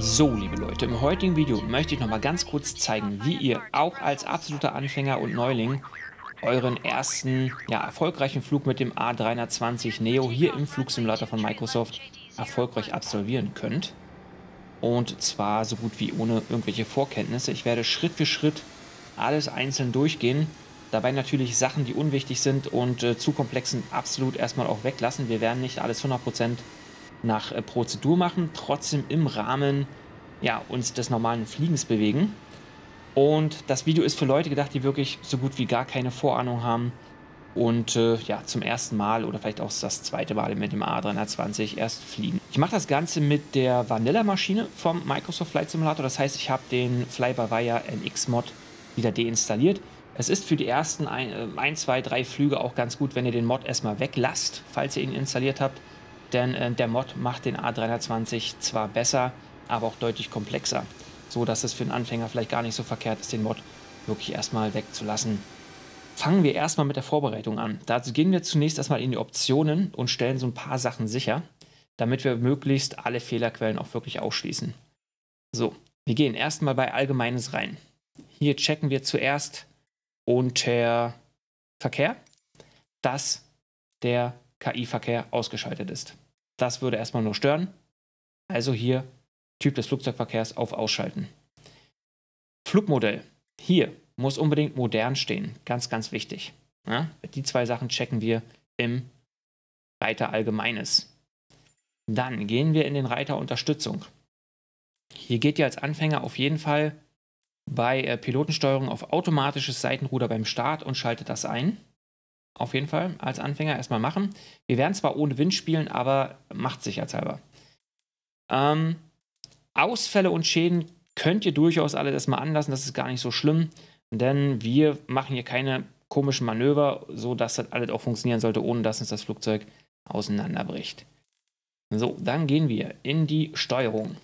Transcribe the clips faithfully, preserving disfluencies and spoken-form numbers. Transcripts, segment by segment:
So, liebe Leute, im heutigen Video möchte ich noch mal ganz kurz zeigen, wie ihr auch als absoluter Anfänger und Neuling euren ersten, ja, erfolgreichen Flug mit dem A dreihundertzwanzig Neo hier im Flugsimulator von Microsoft erfolgreich absolvieren könnt. Und zwar so gut wie ohne irgendwelche Vorkenntnisse. Ich werde Schritt für Schritt alles einzeln durchgehen. Dabei natürlich Sachen, die unwichtig sind und äh, zu komplex sind, absolut erstmal auch weglassen. Wir werden nicht alles hundert Prozent nach äh, Prozedur machen, trotzdem im Rahmen, ja, uns des normalen Fliegens bewegen. Und das Video ist für Leute gedacht, die wirklich so gut wie gar keine Vorahnung haben und äh, ja, zum ersten Mal oder vielleicht auch das zweite Mal mit dem A dreihundertzwanzig erst fliegen. Ich mache das Ganze mit der Vanilla-Maschine vom Microsoft Flight Simulator. Das heißt, ich habe den Fly-by-Wire N X-Mod wieder deinstalliert. Es ist für die ersten ein, zwei, drei Flüge auch ganz gut, wenn ihr den Mod erstmal weglasst, falls ihr ihn installiert habt. Denn äh, der Mod macht den A dreihundertzwanzig zwar besser, aber auch deutlich komplexer. So dass es für einen Anfänger vielleicht gar nicht so verkehrt ist, den Mod wirklich erstmal wegzulassen. Fangen wir erstmal mit der Vorbereitung an. Dazu gehen wir zunächst erstmal in die Optionen und stellen so ein paar Sachen sicher, damit wir möglichst alle Fehlerquellen auch wirklich ausschließen. So, wir gehen erstmal bei Allgemeines rein. Hier checken wir zuerst unter Verkehr, dass der K I-Verkehr ausgeschaltet ist. Das würde erstmal nur stören. Also hier Typ des Flugzeugverkehrs auf Ausschalten. Flugmodell. Hier muss unbedingt modern stehen. Ganz, ganz wichtig. Ja, die zwei Sachen checken wir im Reiter Allgemeines. Dann gehen wir in den Reiter Unterstützung. Hier geht ihr als Anfänger auf jeden Fall bei äh, Pilotensteuerung auf automatisches Seitenruder beim Start und schaltet das ein. Auf jeden Fall als Anfänger erstmal machen. Wir werden zwar ohne Wind spielen, aber macht sicherheitshalber. Ähm, Ausfälle und Schäden könnt ihr durchaus alle das mal anlassen. Das ist gar nicht so schlimm, denn wir machen hier keine komischen Manöver, so dass das alles auch funktionieren sollte, ohne dass uns das Flugzeug auseinanderbricht. So, dann gehen wir in die Steuerung.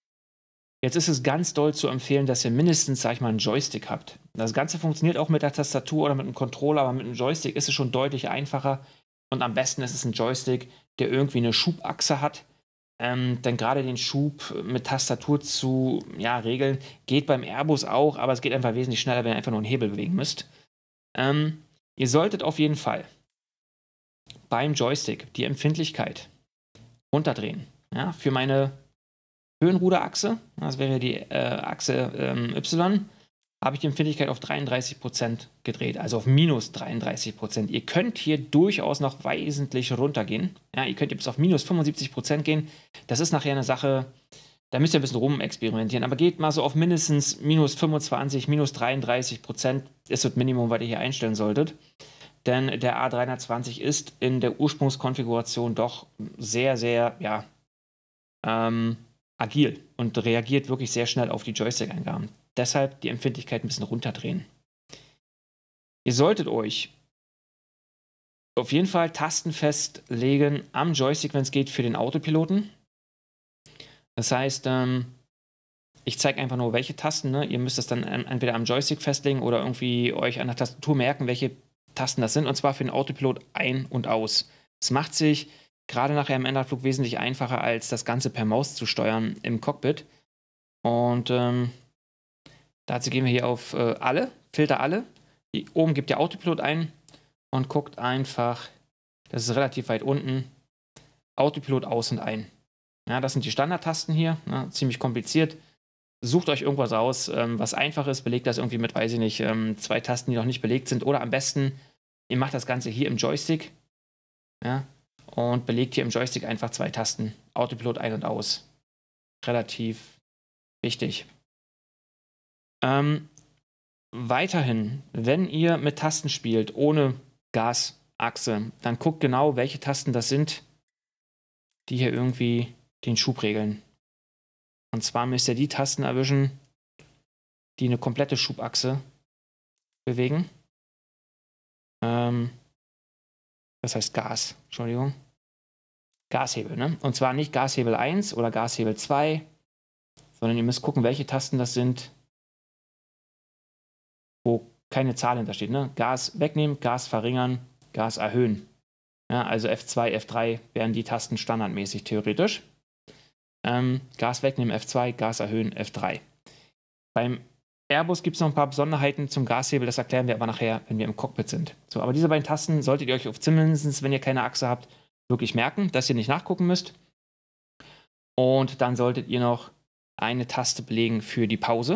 Jetzt ist es ganz doll zu empfehlen, dass ihr mindestens, sag ich mal, einen Joystick habt. Das Ganze funktioniert auch mit der Tastatur oder mit einem Controller, aber mit einem Joystick ist es schon deutlich einfacher. Und am besten ist es ein Joystick, der irgendwie eine Schubachse hat. Ähm, denn gerade den Schub mit Tastatur zu ja, regeln, geht beim Airbus auch, aber es geht einfach wesentlich schneller, wenn ihr einfach nur einen Hebel bewegen müsst. Ähm, ihr solltet auf jeden Fall beim Joystick die Empfindlichkeit runterdrehen. Ja, für meine Höhenruderachse, das wäre die äh, Achse ähm, Y, habe ich die Empfindlichkeit auf dreiunddreißig Prozent gedreht, also auf minus dreiunddreißig Prozent. Ihr könnt hier durchaus noch wesentlich runtergehen. Ja, ihr könnt bis auf minus fünfundsiebzig Prozent gehen. Das ist nachher eine Sache, da müsst ihr ein bisschen rumexperimentieren. Aber geht mal so auf mindestens minus fünfundzwanzig, minus dreiunddreißig Prozent ist das Minimum, was ihr hier einstellen solltet. Denn der A dreihundertzwanzig ist in der Ursprungskonfiguration doch sehr, sehr, ja, ähm, agil und reagiert wirklich sehr schnell auf die Joystick-Eingaben. Deshalb die Empfindlichkeit ein bisschen runterdrehen. Ihr solltet euch auf jeden Fall tastenfest legen am Joystick, wenn es geht, für den Autopiloten. Das heißt, ähm, ich zeige einfach nur, welche Tasten. Ne? Ihr müsst es dann entweder am Joystick festlegen oder irgendwie euch an der Tastatur merken, welche Tasten das sind. Und zwar für den Autopilot ein und aus. Es macht sich gerade nachher im Endanflug wesentlich einfacher, als das Ganze per Maus zu steuern im Cockpit. Und ähm, dazu gehen wir hier auf äh, alle, Filter alle. Hier oben gibt ihr Autopilot ein und guckt einfach, das ist relativ weit unten, Autopilot aus und ein. Ja, das sind die Standardtasten hier, ja, ziemlich kompliziert. Sucht euch irgendwas aus, ähm, was einfach ist, belegt das irgendwie mit, weiß ich nicht, ähm, zwei Tasten, die noch nicht belegt sind. Oder am besten, ihr macht das Ganze hier im Joystick, ja, und belegt hier im Joystick einfach zwei Tasten. Autopilot ein und aus. Relativ wichtig. Ähm, weiterhin, wenn ihr mit Tasten spielt, ohne Gasachse, dann guckt genau, welche Tasten das sind, die hier irgendwie den Schub regeln. Und zwar müsst ihr die Tasten erwischen, die eine komplette Schubachse bewegen. Ähm, das heißt Gas, Entschuldigung. Gashebel, ne? Und zwar nicht Gashebel eins oder Gashebel zwei, sondern ihr müsst gucken, welche Tasten das sind, wo keine Zahl hintersteht. Ne? Gas wegnehmen, Gas verringern, Gas erhöhen. Ja, also F zwei, F drei wären die Tasten standardmäßig theoretisch. Ähm, Gas wegnehmen, F zwei, Gas erhöhen, F drei. Beim Airbus gibt es noch ein paar Besonderheiten zum Gashebel, das erklären wir aber nachher, wenn wir im Cockpit sind. So, aber diese beiden Tasten solltet ihr euch auf zumindest, wenn ihr keine Achse habt, wirklich merken, dass ihr nicht nachgucken müsst. Und dann solltet ihr noch eine Taste belegen für die Pause.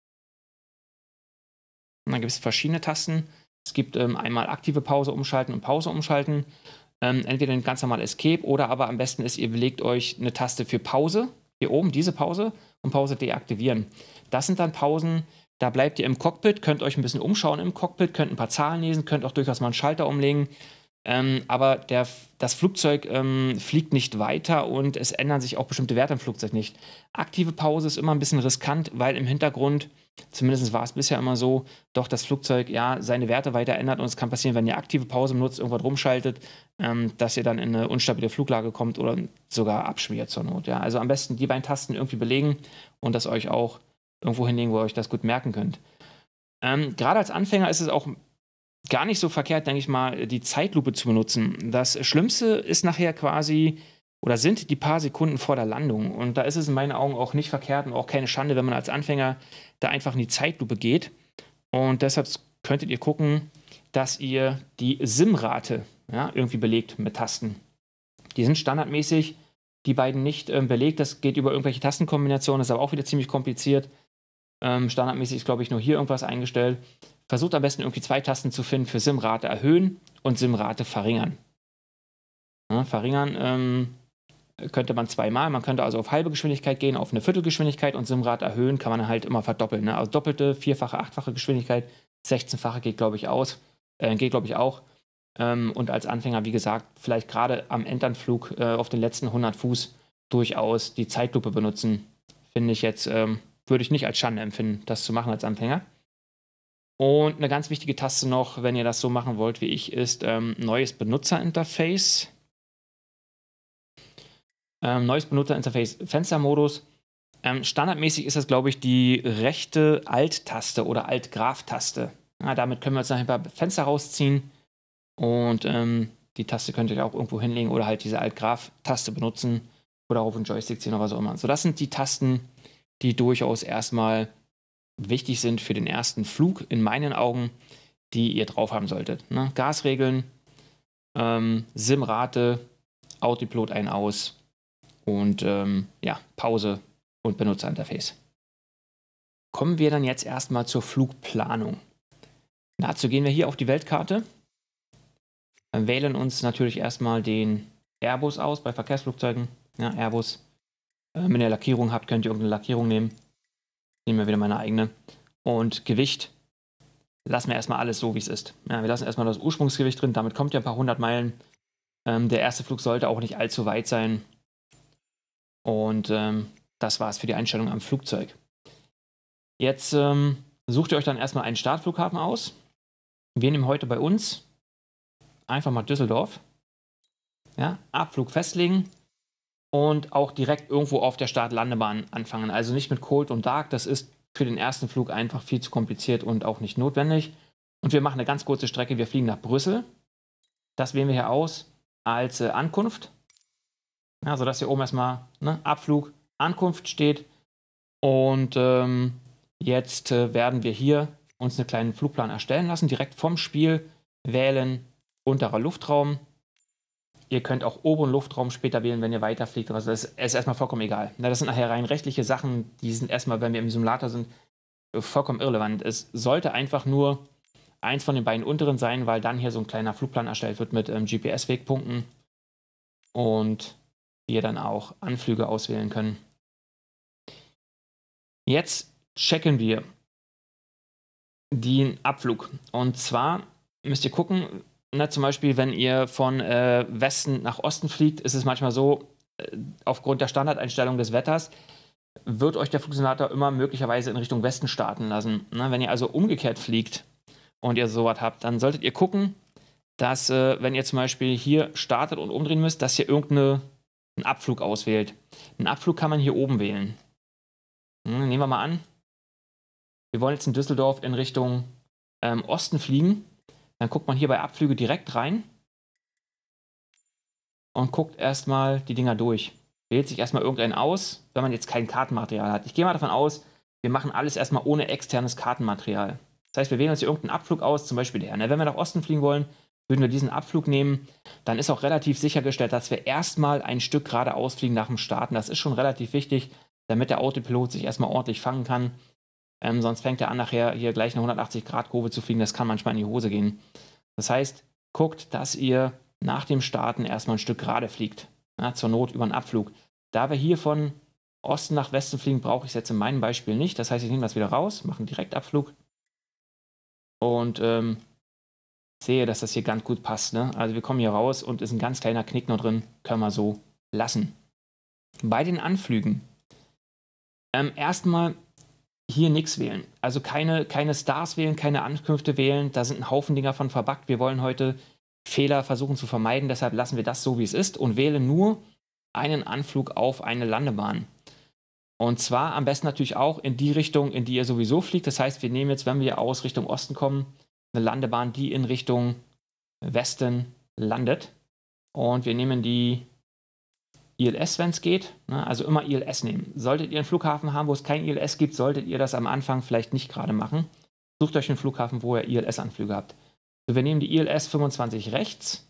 Und dann gibt es verschiedene Tasten. Es gibt ähm, einmal aktive Pause umschalten und Pause umschalten. Ähm, entweder ein ganz normal Escape oder aber am besten ist, ihr belegt euch eine Taste für Pause. Hier oben diese Pause und Pause deaktivieren. Das sind dann Pausen, da bleibt ihr im Cockpit, könnt euch ein bisschen umschauen im Cockpit, könnt ein paar Zahlen lesen, könnt auch durchaus mal einen Schalter umlegen. Ähm, aber der, das Flugzeug ähm, fliegt nicht weiter und es ändern sich auch bestimmte Werte im Flugzeug nicht. Aktive Pause ist immer ein bisschen riskant, weil im Hintergrund, zumindest war es bisher immer so, doch das Flugzeug ja seine Werte weiter ändert und es kann passieren, wenn ihr aktive Pause benutzt, irgendwas rumschaltet, ähm, dass ihr dann in eine unstabile Fluglage kommt oder sogar abschmiert zur Not. Ja. Also am besten die beiden Tasten irgendwie belegen und das euch auch irgendwo hinlegen, wo ihr euch das gut merken könnt. Ähm, gerade als Anfänger ist es auch gar nicht so verkehrt, denke ich mal, die Zeitlupe zu benutzen. Das Schlimmste ist nachher quasi, oder sind die paar Sekunden vor der Landung. Und da ist es in meinen Augen auch nicht verkehrt und auch keine Schande, wenn man als Anfänger da einfach in die Zeitlupe geht. Und deshalb könntet ihr gucken, dass ihr die SIM-Rate ja, irgendwie belegt mit Tasten. Die sind standardmäßig, die beiden nicht ähm, belegt. Das geht über irgendwelche Tastenkombinationen, das ist aber auch wieder ziemlich kompliziert. Ähm, standardmäßig ist, glaube ich, nur hier irgendwas eingestellt. Versucht am besten irgendwie zwei Tasten zu finden für SIM-Rate erhöhen und SIM-Rate verringern. Ja, verringern ähm, könnte man zweimal. Man könnte also auf halbe Geschwindigkeit gehen, auf eine Viertelgeschwindigkeit und SIM-Rate erhöhen kann man halt immer verdoppeln. Ne? Also doppelte, vierfache, achtfache Geschwindigkeit, sechzehnfache geht, glaube ich, aus. Äh, geht, glaube ich, auch. Ähm, und als Anfänger, wie gesagt, vielleicht gerade am Enternflug äh, auf den letzten hundert Fuß durchaus die Zeitlupe benutzen. Finde ich jetzt, ähm, würde ich nicht als Schande empfinden, das zu machen als Anfänger. Und eine ganz wichtige Taste noch, wenn ihr das so machen wollt wie ich, ist ähm, neues Benutzerinterface. Ähm, neues Benutzerinterface, Fenstermodus. Ähm, standardmäßig ist das, glaube ich, die rechte Alt-Taste oder Alt-Graph-Taste. Ja, damit können wir uns nachher ein paar Fenster rausziehen. Und ähm, die Taste könnt ihr auch irgendwo hinlegen oder halt diese Alt-Graph-Taste benutzen oder auf den Joystick ziehen oder was auch immer. So, das sind die Tasten, die durchaus erstmal wichtig sind für den ersten Flug, in meinen Augen, die ihr drauf haben solltet. Ne? Gasregeln, ähm, SIM-Rate, Autopilot ein, aus und ähm, ja, Pause und Benutzerinterface. Kommen wir dann jetzt erstmal zur Flugplanung. Dazu gehen wir hier auf die Weltkarte, dann wählen uns natürlich erstmal den Airbus aus bei Verkehrsflugzeugen. Ja, Airbus. Äh, wenn ihr Lackierung habt, könnt ihr irgendeine Lackierung nehmen. Nehmen wir wieder meine eigene. Und Gewicht lassen wir erstmal alles so, wie es ist. Ja, wir lassen erstmal das Ursprungsgewicht drin, damit kommt ihr ein paar hundert Meilen. Ähm, der erste Flug sollte auch nicht allzu weit sein. Und ähm, das war es für die Einstellung am Flugzeug. Jetzt ähm, sucht ihr euch dann erstmal einen Startflughafen aus. Wir nehmen heute bei uns einfach mal Düsseldorf. Ja, Abflug festlegen. Und auch direkt irgendwo auf der Start-Landebahn anfangen. Also nicht mit Cold und Dark, das ist für den ersten Flug einfach viel zu kompliziert und auch nicht notwendig. Und wir machen eine ganz kurze Strecke, wir fliegen nach Brüssel. Das wählen wir hier aus als äh, Ankunft. Ja, sodass hier oben erstmal ne, Abflug, Ankunft steht. Und ähm, jetzt äh, werden wir hier uns einen kleinen Flugplan erstellen lassen, direkt vom Spiel wählen, unterer Luftraum. Ihr könnt auch oberen Luftraum später wählen, wenn ihr weiterfliegt. Also das ist erstmal vollkommen egal. Das sind nachher rein rechtliche Sachen, die sind erstmal, wenn wir im Simulator sind, vollkommen irrelevant. Es sollte einfach nur eins von den beiden unteren sein, weil dann hier so ein kleiner Flugplan erstellt wird mit ähm, G P S-Wegpunkten und wir dann auch Anflüge auswählen können. Jetzt checken wir den Abflug. Und zwar müsst ihr gucken, na, zum Beispiel, wenn ihr von äh, Westen nach Osten fliegt, ist es manchmal so, äh, aufgrund der Standardeinstellung des Wetters, wird euch der Flugsimulator immer möglicherweise in Richtung Westen starten lassen. Na, wenn ihr also umgekehrt fliegt und ihr sowas habt, dann solltet ihr gucken, dass, äh, wenn ihr zum Beispiel hier startet und umdrehen müsst, dass ihr irgendeinen Abflug auswählt. Einen Abflug kann man hier oben wählen. Hm, nehmen wir mal an, wir wollen jetzt in Düsseldorf in Richtung ähm, Osten fliegen. Dann guckt man hier bei Abflüge direkt rein und guckt erstmal die Dinger durch. wählt sich erstmal irgendeinen aus, wenn man jetzt kein Kartenmaterial hat. Ich gehe mal davon aus, wir machen alles erstmal ohne externes Kartenmaterial. Das heißt, wir wählen uns hier irgendeinen Abflug aus, zum Beispiel der. Ne? Wenn wir nach Osten fliegen wollen, würden wir diesen Abflug nehmen. Dann ist auch relativ sichergestellt, dass wir erstmal ein Stück geradeaus fliegen nach dem Starten. Das ist schon relativ wichtig, damit der Autopilot sich erstmal ordentlich fangen kann. Ähm, sonst fängt er an, nachher hier gleich eine hundertachtzig Grad Kurve zu fliegen. Das kann manchmal in die Hose gehen. Das heißt, guckt, dass ihr nach dem Starten erstmal ein Stück gerade fliegt. Ja, zur Not über einen Abflug. Da wir hier von Osten nach Westen fliegen, brauche ich es jetzt in meinem Beispiel nicht. Das heißt, ich nehme das wieder raus, mache einen Direktabflug und ähm, sehe, dass das hier ganz gut passt. Ne? Also wir kommen hier raus und ist ein ganz kleiner Knick noch drin. Können wir so lassen. Bei den Anflügen ähm, erstmal hier nichts wählen. Also keine, keine Stars wählen, keine Ankünfte wählen. Da sind ein Haufen Dinger von verbuggt. Wir wollen heute Fehler versuchen zu vermeiden. Deshalb lassen wir das so, wie es ist und wählen nur einen Anflug auf eine Landebahn. Und zwar am besten natürlich auch in die Richtung, in die ihr sowieso fliegt. Das heißt, wir nehmen jetzt, wenn wir aus Richtung Osten kommen, eine Landebahn, die in Richtung Westen landet. Und wir nehmen die I L S, wenn es geht. Also immer I L S nehmen. Solltet ihr einen Flughafen haben, wo es kein I L S gibt, solltet ihr das am Anfang vielleicht nicht gerade machen. Sucht euch einen Flughafen, wo ihr I L S-Anflüge habt. So, wir nehmen die I L S fünfundzwanzig rechts.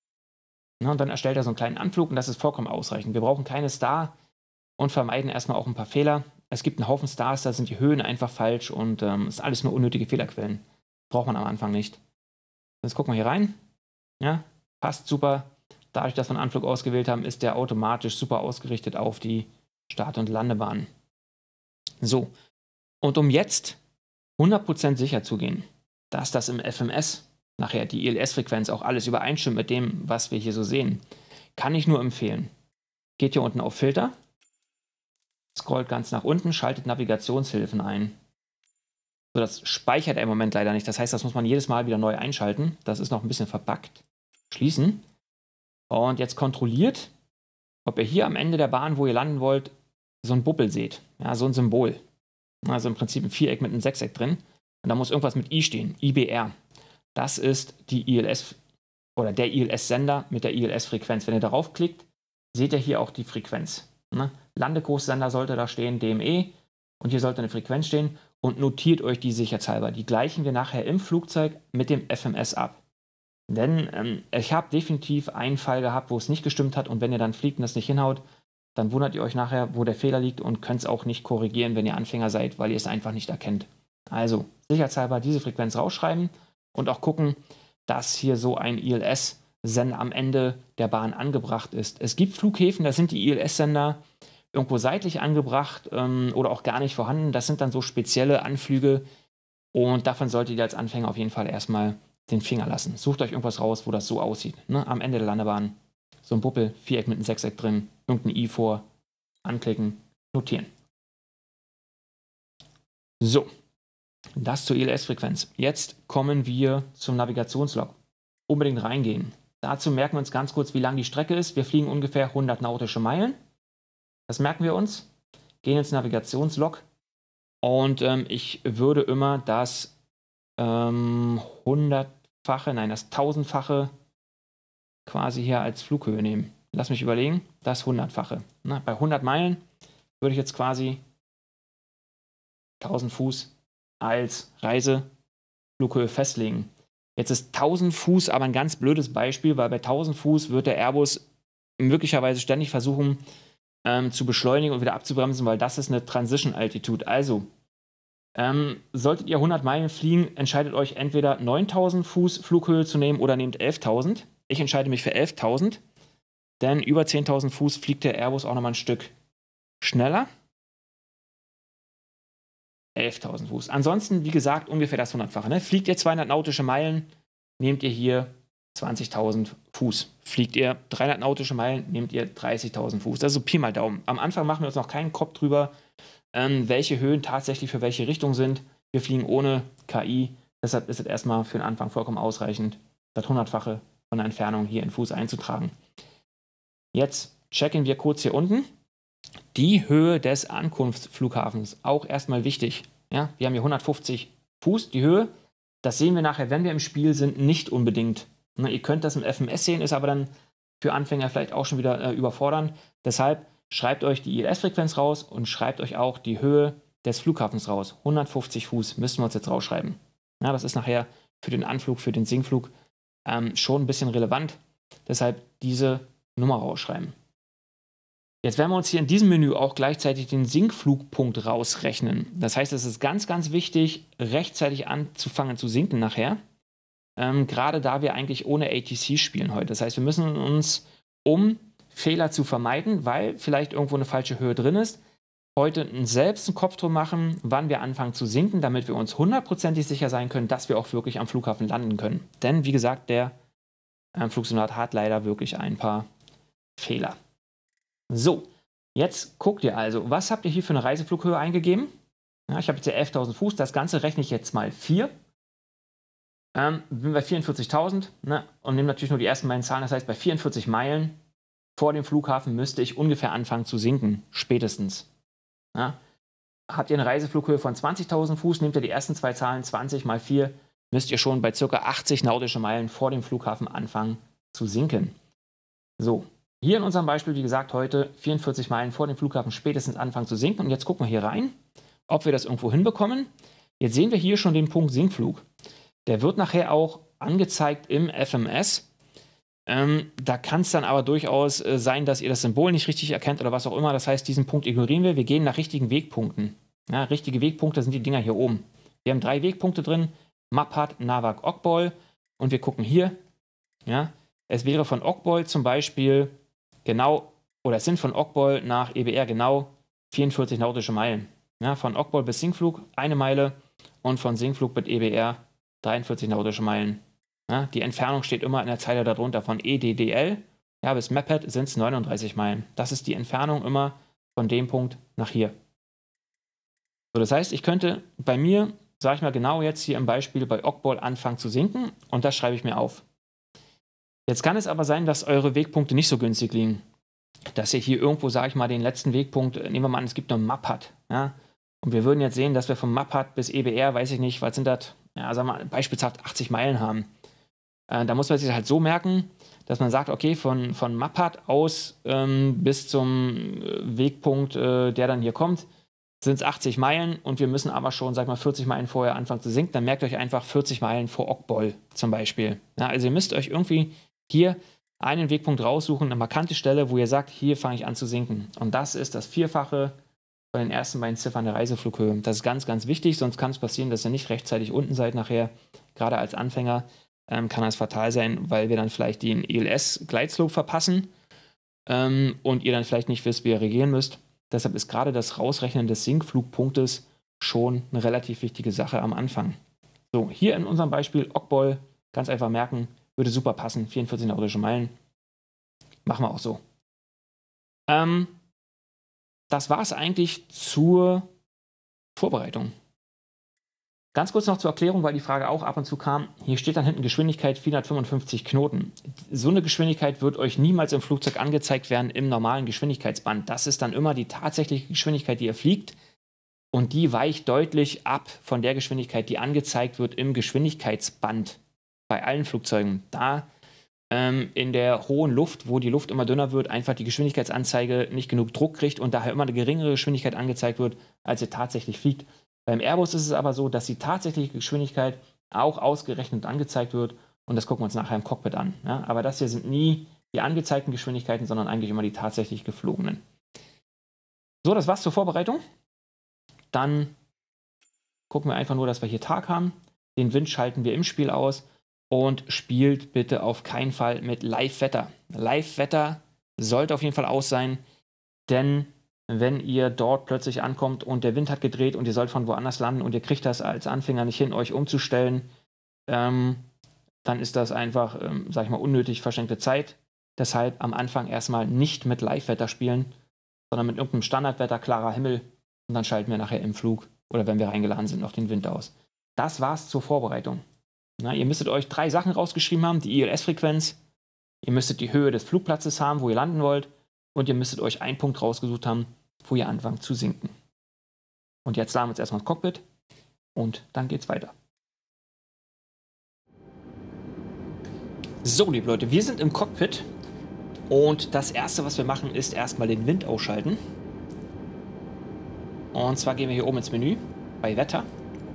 Und dann erstellt er so einen kleinen Anflug und das ist vollkommen ausreichend. Wir brauchen keine Star und vermeiden erstmal auch ein paar Fehler. Es gibt einen Haufen Stars, da sind die Höhen einfach falsch und es ähm, ist alles nur unnötige Fehlerquellen. Braucht man am Anfang nicht. Jetzt gucken wir hier rein. Ja, passt super. Dadurch, dass wir einen Anflug ausgewählt haben, ist der automatisch super ausgerichtet auf die Start- und Landebahn. So, und um jetzt hundert Prozent sicher zu gehen, dass das im F M S nachher die I L S-Frequenz auch alles übereinstimmt mit dem, was wir hier so sehen, kann ich nur empfehlen. Geht hier unten auf Filter, scrollt ganz nach unten, schaltet Navigationshilfen ein. So, das speichert er im Moment leider nicht. Das heißt, das muss man jedes Mal wieder neu einschalten. Das ist noch ein bisschen verbuggt. Schließen. Und jetzt kontrolliert, ob ihr hier am Ende der Bahn, wo ihr landen wollt, so ein Bubbel seht. Ja, so ein Symbol. Also im Prinzip ein Viereck mit einem Sechseck drin. Und da muss irgendwas mit I stehen. I B R. Das ist die I L S oder der I L S-Sender mit der I L S-Frequenz. Wenn ihr darauf klickt, seht ihr hier auch die Frequenz. Ne? Landekurssender sollte da stehen, D M E. Und hier sollte eine Frequenz stehen. Und notiert euch die sicherheitshalber. Die gleichen wir nachher im Flugzeug mit dem F M S ab. Denn ähm, ich habe definitiv einen Fall gehabt, wo es nicht gestimmt hat. Und wenn ihr dann fliegt und das nicht hinhaut, dann wundert ihr euch nachher, wo der Fehler liegt und könnt es auch nicht korrigieren, wenn ihr Anfänger seid, weil ihr es einfach nicht erkennt. Also sicherheitshalber diese Frequenz rausschreiben und auch gucken, dass hier so ein I L S-Sender am Ende der Bahn angebracht ist. Es gibt Flughäfen, da sind die I L S-Sender irgendwo seitlich angebracht ähm, oder auch gar nicht vorhanden. Das sind dann so spezielle Anflüge und davon solltet ihr als Anfänger auf jeden Fall erstmal den Finger lassen. Sucht euch irgendwas raus, wo das so aussieht. Ne? Am Ende der Landebahn so ein Buppel, Viereck mit einem Sechseck drin, irgendein I vor, anklicken, notieren. So, das zur I L S-Frequenz. Jetzt kommen wir zum Navigationslog. Unbedingt reingehen. Dazu merken wir uns ganz kurz, wie lang die Strecke ist. Wir fliegen ungefähr hundert nautische Meilen. Das merken wir uns. Gehen ins Navigationslog. Und ähm, ich würde immer das ähm, hundertfache, nein, das tausendfache quasi hier als Flughöhe nehmen. Lass mich überlegen. Das hundertfache. Na, bei hundert Meilen würde ich jetzt quasi tausend Fuß als Reiseflughöhe festlegen. Jetzt ist tausend Fuß aber ein ganz blödes Beispiel, weil bei tausend Fuß wird der Airbus möglicherweise ständig versuchen ähm, zu beschleunigen und wieder abzubremsen, weil das ist eine Transition Altitude. Also, ähm, solltet ihr hundert Meilen fliegen, entscheidet euch entweder neuntausend Fuß Flughöhe zu nehmen oder nehmt elftausend. Ich entscheide mich für elftausend, denn über zehntausend Fuß fliegt der Airbus auch nochmal ein Stück schneller. elftausend Fuß. Ansonsten, wie gesagt, ungefähr das hundertfache. Ne? Fliegt ihr zweihundert nautische Meilen, nehmt ihr hier zwanzigtausend Fuß. Fliegt ihr dreihundert nautische Meilen, nehmt ihr dreißigtausend Fuß. Das ist so Pi mal Daumen. Am Anfang machen wir uns noch keinen Kopf drüber, ähm, welche Höhen tatsächlich für welche Richtung sind. Wir fliegen ohne K I, deshalb ist es erstmal für den Anfang vollkommen ausreichend, das hundertfache von der Entfernung hier in Fuß einzutragen. Jetzt checken wir kurz hier unten. Die Höhe des Ankunftsflughafens, auch erstmal wichtig. Ja, wir haben hier hundertfünfzig Fuß, die Höhe. Das sehen wir nachher, wenn wir im Spiel sind, nicht unbedingt. Na, ihr könnt das im F M S sehen, ist aber dann für Anfänger vielleicht auch schon wieder äh, überfordernd. Deshalb schreibt euch die I L S-Frequenz raus und schreibt euch auch die Höhe des Flughafens raus. hundertfünfzig Fuß müssen wir uns jetzt rausschreiben. Ja, das ist nachher für den Anflug, für den Sinkflug ähm, schon ein bisschen relevant. Deshalb diese Nummer rausschreiben. Jetzt werden wir uns hier in diesem Menü auch gleichzeitig den Sinkflugpunkt rausrechnen. Das heißt, es ist ganz, ganz wichtig, rechtzeitig anzufangen zu sinken nachher. Ähm, gerade da wir eigentlich ohne A T C spielen heute. Das heißt, wir müssen uns, um Fehler zu vermeiden, weil vielleicht irgendwo eine falsche Höhe drin ist, heute selbst einen Kopf drum machen, wann wir anfangen zu sinken, damit wir uns hundertprozentig sicher sein können, dass wir auch wirklich am Flughafen landen können. Denn, wie gesagt, der äh, Flugsimulator hat leider wirklich ein paar Fehler. So, jetzt guckt ihr also, was habt ihr hier für eine Reiseflughöhe eingegeben? Ja, ich habe jetzt hier elftausend Fuß, das Ganze rechne ich jetzt mal vier. Ähm, bin bei vierundvierzigtausend, ne, und nehme natürlich nur die ersten beiden Zahlen, das heißt, bei vierundvierzig Meilen vor dem Flughafen müsste ich ungefähr anfangen zu sinken, spätestens. Ja. Habt ihr eine Reiseflughöhe von zwanzigtausend Fuß, nehmt ihr die ersten zwei Zahlen, zwanzig mal vier, müsst ihr schon bei ca. achtzig nautische Meilen vor dem Flughafen anfangen zu sinken. So, hier in unserem Beispiel, wie gesagt, heute vierundvierzig Meilen vor dem Flughafen spätestens anfangen zu sinken. Und jetzt gucken wir hier rein, ob wir das irgendwo hinbekommen. Jetzt sehen wir hier schon den Punkt Sinkflug. Der wird nachher auch angezeigt im F M S. Ähm, da kann es dann aber durchaus äh, sein, dass ihr das Symbol nicht richtig erkennt oder was auch immer. Das heißt, diesen Punkt ignorieren wir. Wir gehen nach richtigen Wegpunkten. Ja, richtige Wegpunkte sind die Dinger hier oben. Wir haben drei Wegpunkte drin. Mappat, Navak, Okbol. Und wir gucken hier. Ja, es wäre von Okbol zum Beispiel genau, oder es sind von Okbol nach E B R genau vierundvierzig nautische Meilen. Ja, von Okbol bis Sinkflug eine Meile und von Sinkflug bis E B R dreiundvierzig nautische Meilen. Ja, die Entfernung steht immer in der Zeile darunter. Von E D D L ja, bis Mappat sind es neununddreißig Meilen. Das ist die Entfernung immer von dem Punkt nach hier. So, das heißt, ich könnte bei mir, sage ich mal genau jetzt hier im Beispiel bei Okbol anfangen zu sinken und das schreibe ich mir auf. Jetzt kann es aber sein, dass eure Wegpunkte nicht so günstig liegen. Dass ihr hier irgendwo, sage ich mal, den letzten Wegpunkt, nehmen wir mal an, es gibt noch Mappat. Ja? Und wir würden jetzt sehen, dass wir vom Mappat bis E B R, weiß ich nicht, was sind das, ja, sagen wir mal, beispielshaft achtzig Meilen haben. Äh, da muss man sich halt so merken, dass man sagt, okay, von, von Mappat aus ähm, bis zum Wegpunkt, äh, der dann hier kommt, sind es achtzig Meilen und wir müssen aber schon, sag mal, vierzig Meilen vorher anfangen zu sinken. Dann merkt euch einfach vierzig Meilen vor Okbol zum Beispiel. Ja, also ihr müsst euch irgendwie hier einen Wegpunkt raussuchen, eine markante Stelle, wo ihr sagt, hier fange ich an zu sinken. Und das ist das Vierfache von den ersten beiden Ziffern der Reiseflughöhe. Das ist ganz, ganz wichtig, sonst kann es passieren, dass ihr nicht rechtzeitig unten seid nachher. Gerade als Anfänger ähm, kann das fatal sein, weil wir dann vielleicht den E L S-Gleitslog verpassen ähm, und ihr dann vielleicht nicht wisst, wie ihr regieren müsst. Deshalb ist gerade das Rausrechnen des Sinkflugpunktes schon eine relativ wichtige Sache am Anfang. So, hier in unserem Beispiel Okbol, ganz einfach merken, würde super passen, vierundvierzig nautische Meilen. Machen wir auch so. Ähm, das war es eigentlich zur Vorbereitung. Ganz kurz noch zur Erklärung, weil die Frage auch ab und zu kam. Hier steht dann hinten Geschwindigkeit vierhundertfünfundfünfzig Knoten. So eine Geschwindigkeit wird euch niemals im Flugzeug angezeigt werden im normalen Geschwindigkeitsband. Das ist dann immer die tatsächliche Geschwindigkeit, die ihr fliegt. Und die weicht deutlich ab von der Geschwindigkeit, die angezeigt wird im Geschwindigkeitsband. Bei allen Flugzeugen, da ähm, in der hohen Luft, wo die Luft immer dünner wird, einfach die Geschwindigkeitsanzeige nicht genug Druck kriegt und daher immer eine geringere Geschwindigkeit angezeigt wird, als ihr tatsächlich fliegt. Beim Airbus ist es aber so, dass die tatsächliche Geschwindigkeit auch ausgerechnet angezeigt wird und das gucken wir uns nachher im Cockpit an. Ja? Aber das hier sind nie die angezeigten Geschwindigkeiten, sondern eigentlich immer die tatsächlich geflogenen. So, das war's zur Vorbereitung. Dann gucken wir einfach nur, dass wir hier Tag haben. Den Wind schalten wir im Spiel aus. Und spielt bitte auf keinen Fall mit Live-Wetter. Live-Wetter sollte auf jeden Fall aus sein, denn wenn ihr dort plötzlich ankommt und der Wind hat gedreht und ihr sollt von woanders landen und ihr kriegt das als Anfänger nicht hin, euch umzustellen, ähm, dann ist das einfach, ähm, sag ich mal, unnötig verschenkte Zeit. Deshalb am Anfang erstmal nicht mit Live-Wetter spielen, sondern mit irgendeinem Standardwetter, klarer Himmel und dann schalten wir nachher im Flug oder wenn wir reingeladen sind, noch den Wind aus. Das war's zur Vorbereitung. Na, ihr müsstet euch drei Sachen rausgeschrieben haben, die I L S-Frequenz, ihr müsstet die Höhe des Flugplatzes haben, wo ihr landen wollt und ihr müsstet euch einen Punkt rausgesucht haben, wo ihr anfangt zu sinken. Und jetzt laden wir uns erstmal ins Cockpit und dann geht's weiter. So, liebe Leute, wir sind im Cockpit Und das erste, was wir machen, ist erstmal den Wind ausschalten. Und zwar gehen wir hier oben ins Menü bei Wetter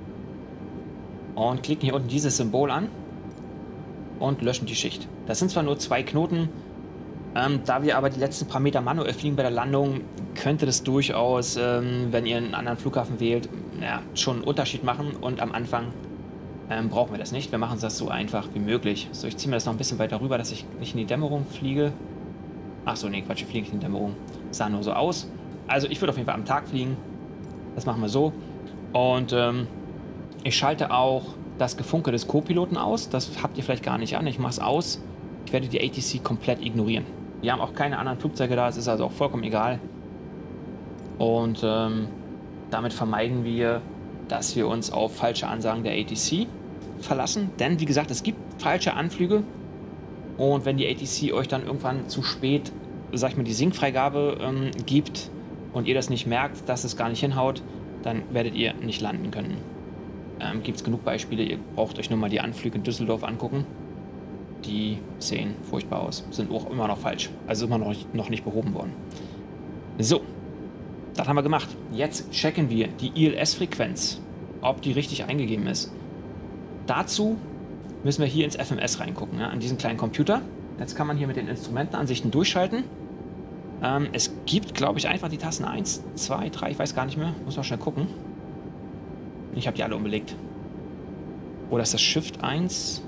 und klicken hier unten dieses Symbol an und löschen die Schicht. Das sind zwar nur zwei Knoten, ähm, da wir aber die letzten paar Meter manuell fliegen bei der Landung, könnte das durchaus, ähm, wenn ihr einen anderen Flughafen wählt, ja, schon einen Unterschied machen. Und am Anfang ähm, brauchen wir das nicht. Wir machen das so einfach wie möglich. So, ich ziehe mir das noch ein bisschen weiter rüber, dass ich nicht in die Dämmerung fliege. Ach so, nee, Quatsch, ich fliege nicht in die Dämmerung. Sah nur so aus. Also ich würde auf jeden Fall am Tag fliegen. Das machen wir so. Und ähm, ich schalte auch das Gefunke des Co-Piloten aus. Das habt ihr vielleicht gar nicht an. Ich mache es aus. Ich werde die A T C komplett ignorieren. Wir haben auch keine anderen Flugzeuge da. Es ist also auch vollkommen egal. Und ähm, damit vermeiden wir, dass wir uns auf falsche Ansagen der A T C verlassen. Denn wie gesagt, es gibt falsche Anflüge. Und wenn die A T C euch dann irgendwann zu spät, sag ich mal, die Sinkfreigabe ähm, gibt und ihr das nicht merkt, dass es gar nicht hinhaut, dann werdet ihr nicht landen können. Ähm, gibt es genug Beispiele. Ihr braucht euch nur mal die Anflüge in Düsseldorf angucken. Die sehen furchtbar aus. Sind auch immer noch falsch. Also immer noch, noch nicht behoben worden. So, das haben wir gemacht. Jetzt checken wir die I L S-Frequenz, ob die richtig eingegeben ist. Dazu müssen wir hier ins F M S reingucken, ja, an diesen kleinen Computer. Jetzt kann man hier mit den Instrumentenansichten durchschalten. Ähm, es gibt, glaube ich, einfach die Tasten eins, zwei, drei, ich weiß gar nicht mehr. Muss mal schnell gucken. Ich habe die alle umbelegt. Oder ist das Shift eins?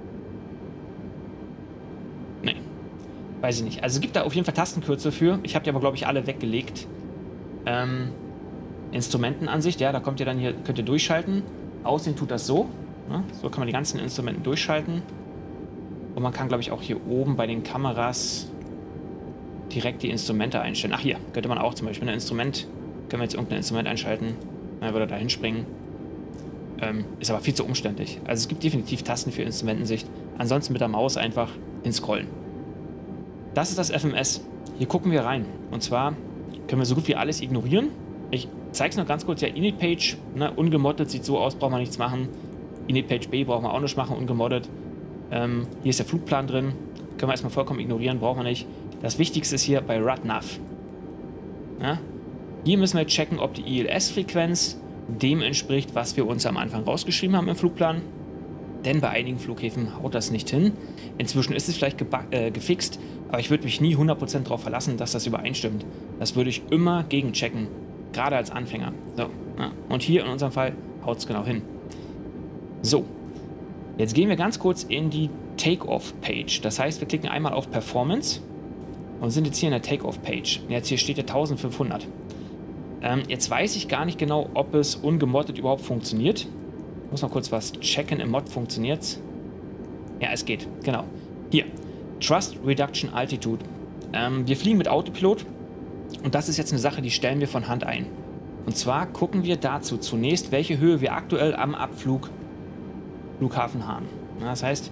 Nee. Weiß ich nicht. Also es gibt da auf jeden Fall Tastenkürzel für. Ich habe die aber, glaube ich, alle weggelegt. Ähm, Instrumentenansicht, ja, da kommt ihr dann hier, könnt ihr durchschalten. Aussehen tut das so. Ne? So kann man die ganzen Instrumenten durchschalten. Und man kann, glaube ich, auch hier oben bei den Kameras direkt die Instrumente einstellen. Ach, hier könnte man auch zum Beispiel ein Instrument, können wir jetzt irgendein Instrument einschalten. Dann würde er da hinspringen. Ähm, ist aber viel zu umständlich. Also es gibt definitiv Tasten für Instrumentensicht. Ansonsten mit der Maus einfach hinscrollen. Das ist das F M S. Hier gucken wir rein. Und zwar können wir so gut wie alles ignorieren. Ich zeige es noch ganz kurz. Ja, Init-Page, ne, ungemoddet, sieht so aus, braucht man nichts machen. Init-Page B brauchen wir auch nicht machen, ungemoddet. Ähm, hier ist der Flugplan drin. Können wir erstmal vollkommen ignorieren, brauchen wir nicht. Das Wichtigste ist hier bei R A D Nav. Ja? Hier müssen wir checken, ob die I L S-Frequenz dem entspricht, was wir uns am Anfang rausgeschrieben haben im Flugplan. Denn bei einigen Flughäfen haut das nicht hin. Inzwischen ist es vielleicht äh, gefixt, aber ich würde mich nie hundert Prozent darauf verlassen, dass das übereinstimmt. Das würde ich immer gegenchecken, gerade als Anfänger. So, ja. Und hier in unserem Fall haut es genau hin. So, jetzt gehen wir ganz kurz in die Take-Off-Page. Das heißt, wir klicken einmal auf Performance und sind jetzt hier in der Take-Off-Page. Jetzt hier steht ja eintausendfünfhundert. Ähm, jetzt weiß ich gar nicht genau, ob es ungemoddet überhaupt funktioniert. Ich muss mal kurz was checken. Im Mod funktioniert es. Ja, es geht. Genau. Hier. Thrust Reduction Altitude. Ähm, wir fliegen mit Autopilot. Und das ist jetzt eine Sache, die stellen wir von Hand ein. Und zwar gucken wir dazu zunächst, welche Höhe wir aktuell am Abflug Flughafen haben. Ja, das heißt,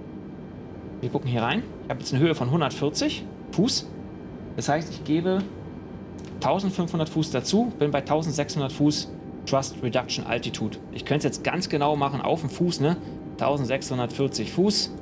wir gucken hier rein. Ich habe jetzt eine Höhe von hundertvierzig Fuß. Das heißt, ich gebe eintausendfünfhundert Fuß dazu, bin bei eintausendsechshundert Fuß Thrust Reduction Altitude. Ich könnte es jetzt ganz genau machen auf dem Fuß, ne? eintausendsechshundertvierzig Fuß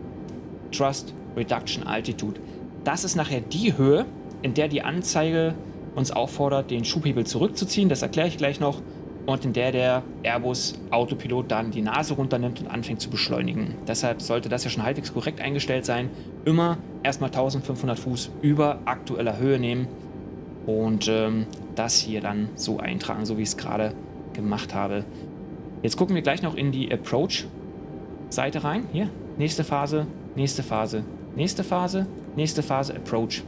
Thrust Reduction Altitude. Das ist nachher die Höhe, in der die Anzeige uns auffordert, den Schubhebel zurückzuziehen. Das erkläre ich gleich noch. Und in der der Airbus Autopilot dann die Nase runternimmt und anfängt zu beschleunigen. Deshalb sollte das ja schon halbwegs korrekt eingestellt sein. Immer erstmal eintausendfünfhundert Fuß über aktueller Höhe nehmen und ähm, das hier dann so eintragen, so wie ich es gerade gemacht habe. Jetzt gucken wir gleich noch in die Approach-Seite rein. Hier, nächste Phase, nächste Phase, nächste Phase, nächste Phase, Approach.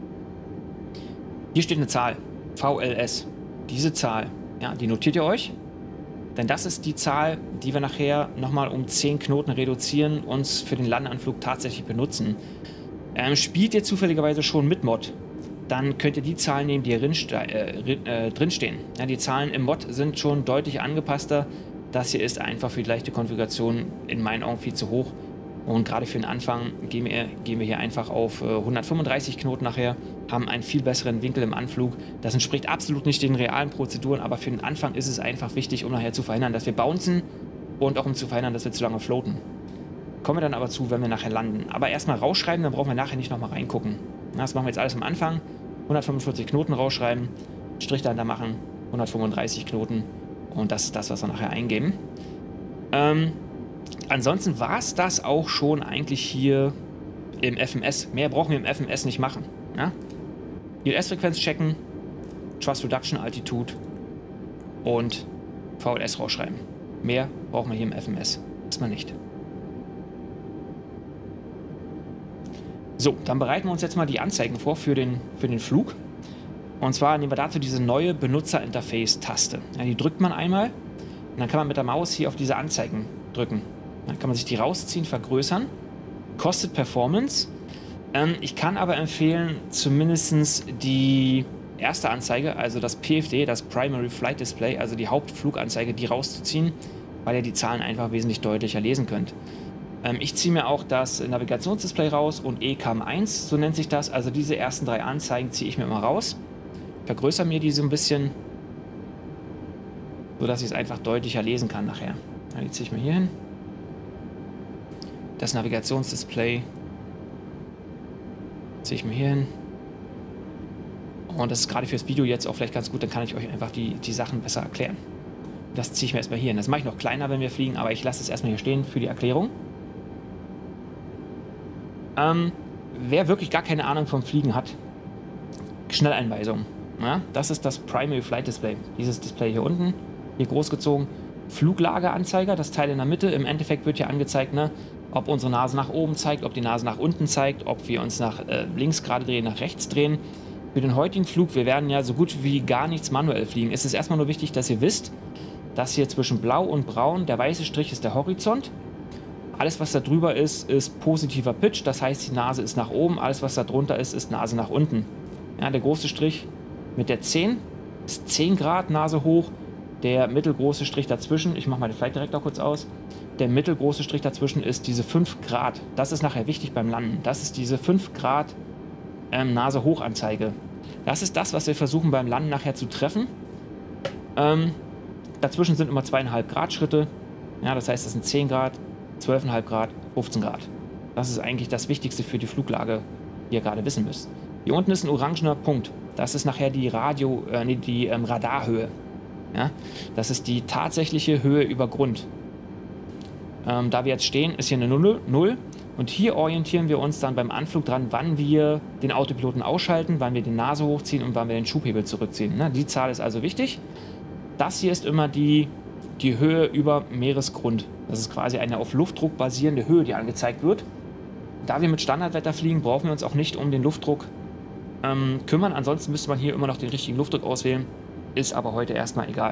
Hier steht eine Zahl, V L S. Diese Zahl, ja, die notiert ihr euch, denn das ist die Zahl, die wir nachher nochmal um zehn Knoten reduzieren und uns für den Landeanflug tatsächlich benutzen. Ähm, spielt ihr zufälligerweise schon mit Mod, dann könnt ihr die Zahlen nehmen, die hier äh, äh, drinstehen. Ja, die Zahlen im Mod sind schon deutlich angepasster. Das hier ist einfach für die leichte Konfiguration in meinen Augen viel zu hoch. Und gerade für den Anfang gehen wir, gehen wir hier einfach auf äh, hundertfünfunddreißig Knoten nachher, haben einen viel besseren Winkel im Anflug. Das entspricht absolut nicht den realen Prozeduren, aber für den Anfang ist es einfach wichtig, um nachher zu verhindern, dass wir bouncen und auch um zu verhindern, dass wir zu lange floaten. Kommen wir dann aber zu, wenn wir nachher landen. Aber erstmal rausschreiben, dann brauchen wir nachher nicht nochmal reingucken. Das machen wir jetzt alles am Anfang. hundertfünfundvierzig Knoten rausschreiben, Strich dahinter machen, hundertfünfunddreißig Knoten und das ist das, was wir nachher eingeben. Ähm, ansonsten war es das auch schon eigentlich hier im F M S. Mehr brauchen wir im F M S nicht machen. Ja? I L S-Frequenz checken, Thrust Reduction Altitude und V L S rausschreiben. Mehr brauchen wir hier im F M S. Erstmal nicht. So, dann bereiten wir uns jetzt mal die Anzeigen vor für den, für den Flug. Und zwar nehmen wir dazu diese neue Benutzer-Interface-Taste. Ja, die drückt man einmal und dann kann man mit der Maus hier auf diese Anzeigen drücken. Dann kann man sich die rausziehen, vergrößern. Kostet Performance. Ähm, ich kann aber empfehlen, zumindest die erste Anzeige, also das P F D, das Primary Flight Display, also die Hauptfluganzeige, die rauszuziehen, weil ihr die Zahlen einfach wesentlich deutlicher lesen könnt. Ähm, ich ziehe mir auch das Navigationsdisplay raus und E C A M eins, so nennt sich das. Also diese ersten drei Anzeigen ziehe ich mir immer raus. Vergrößere mir die so ein bisschen, sodass ich es einfach deutlicher lesen kann nachher. Ja, die ziehe ich mir hier hin. Das Navigationsdisplay ziehe ich mir hier hin. Und das ist gerade fürs Video jetzt auch vielleicht ganz gut, dann kann ich euch einfach die, die Sachen besser erklären. Das ziehe ich mir erstmal hier hin. Das mache ich noch kleiner, wenn wir fliegen, aber ich lasse es erstmal hier stehen für die Erklärung. Ähm, wer wirklich gar keine Ahnung vom Fliegen hat, Schnelleinweisung. Ja, das ist das Primary Flight Display. Dieses Display hier unten, hier groß gezogen. Fluglageanzeiger, das Teil in der Mitte. Im Endeffekt wird hier angezeigt, ne, ob unsere Nase nach oben zeigt, ob die Nase nach unten zeigt, ob wir uns nach äh, links gerade drehen, nach rechts drehen. Für den heutigen Flug, wir werden ja so gut wie gar nichts manuell fliegen, ist es erstmal nur wichtig, dass ihr wisst, dass hier zwischen Blau und Braun, der weiße Strich ist der Horizont. Alles, was da drüber ist, ist positiver Pitch, das heißt, die Nase ist nach oben. Alles, was da drunter ist, ist Nase nach unten. Ja, der große Strich mit der zehn ist zehn Grad Nase hoch. Der mittelgroße Strich dazwischen, ich mache mal den Flight Director kurz aus, der mittelgroße Strich dazwischen ist diese fünf Grad. Das ist nachher wichtig beim Landen. Das ist diese fünf Grad ähm, Nase hoch Anzeige. Das ist das, was wir versuchen beim Landen nachher zu treffen. Ähm, dazwischen sind immer zweieinhalb Grad Schritte. Ja, das heißt, das sind zehn Grad, zwölf Komma fünf Grad, fünfzehn Grad. Das ist eigentlich das Wichtigste für die Fluglage, die ihr gerade wissen müsst. Hier unten ist ein orangener Punkt. Das ist nachher die Radio, äh, nee, die ähm, Radarhöhe. Ja? Das ist die tatsächliche Höhe über Grund. Ähm, da wir jetzt stehen, ist hier eine Null, Null. Und hier orientieren wir uns dann beim Anflug dran, wann wir den Autopiloten ausschalten, wann wir die Nase hochziehen und wann wir den Schubhebel zurückziehen. Ne? Die Zahl ist also wichtig. Das hier ist immer die, die Höhe über Meeresgrund. Das ist quasi eine auf Luftdruck basierende Höhe, die angezeigt wird. Da wir mit Standardwetter fliegen, brauchen wir uns auch nicht um den Luftdruck ähm, kümmern. Ansonsten müsste man hier immer noch den richtigen Luftdruck auswählen. Ist aber heute erstmal egal.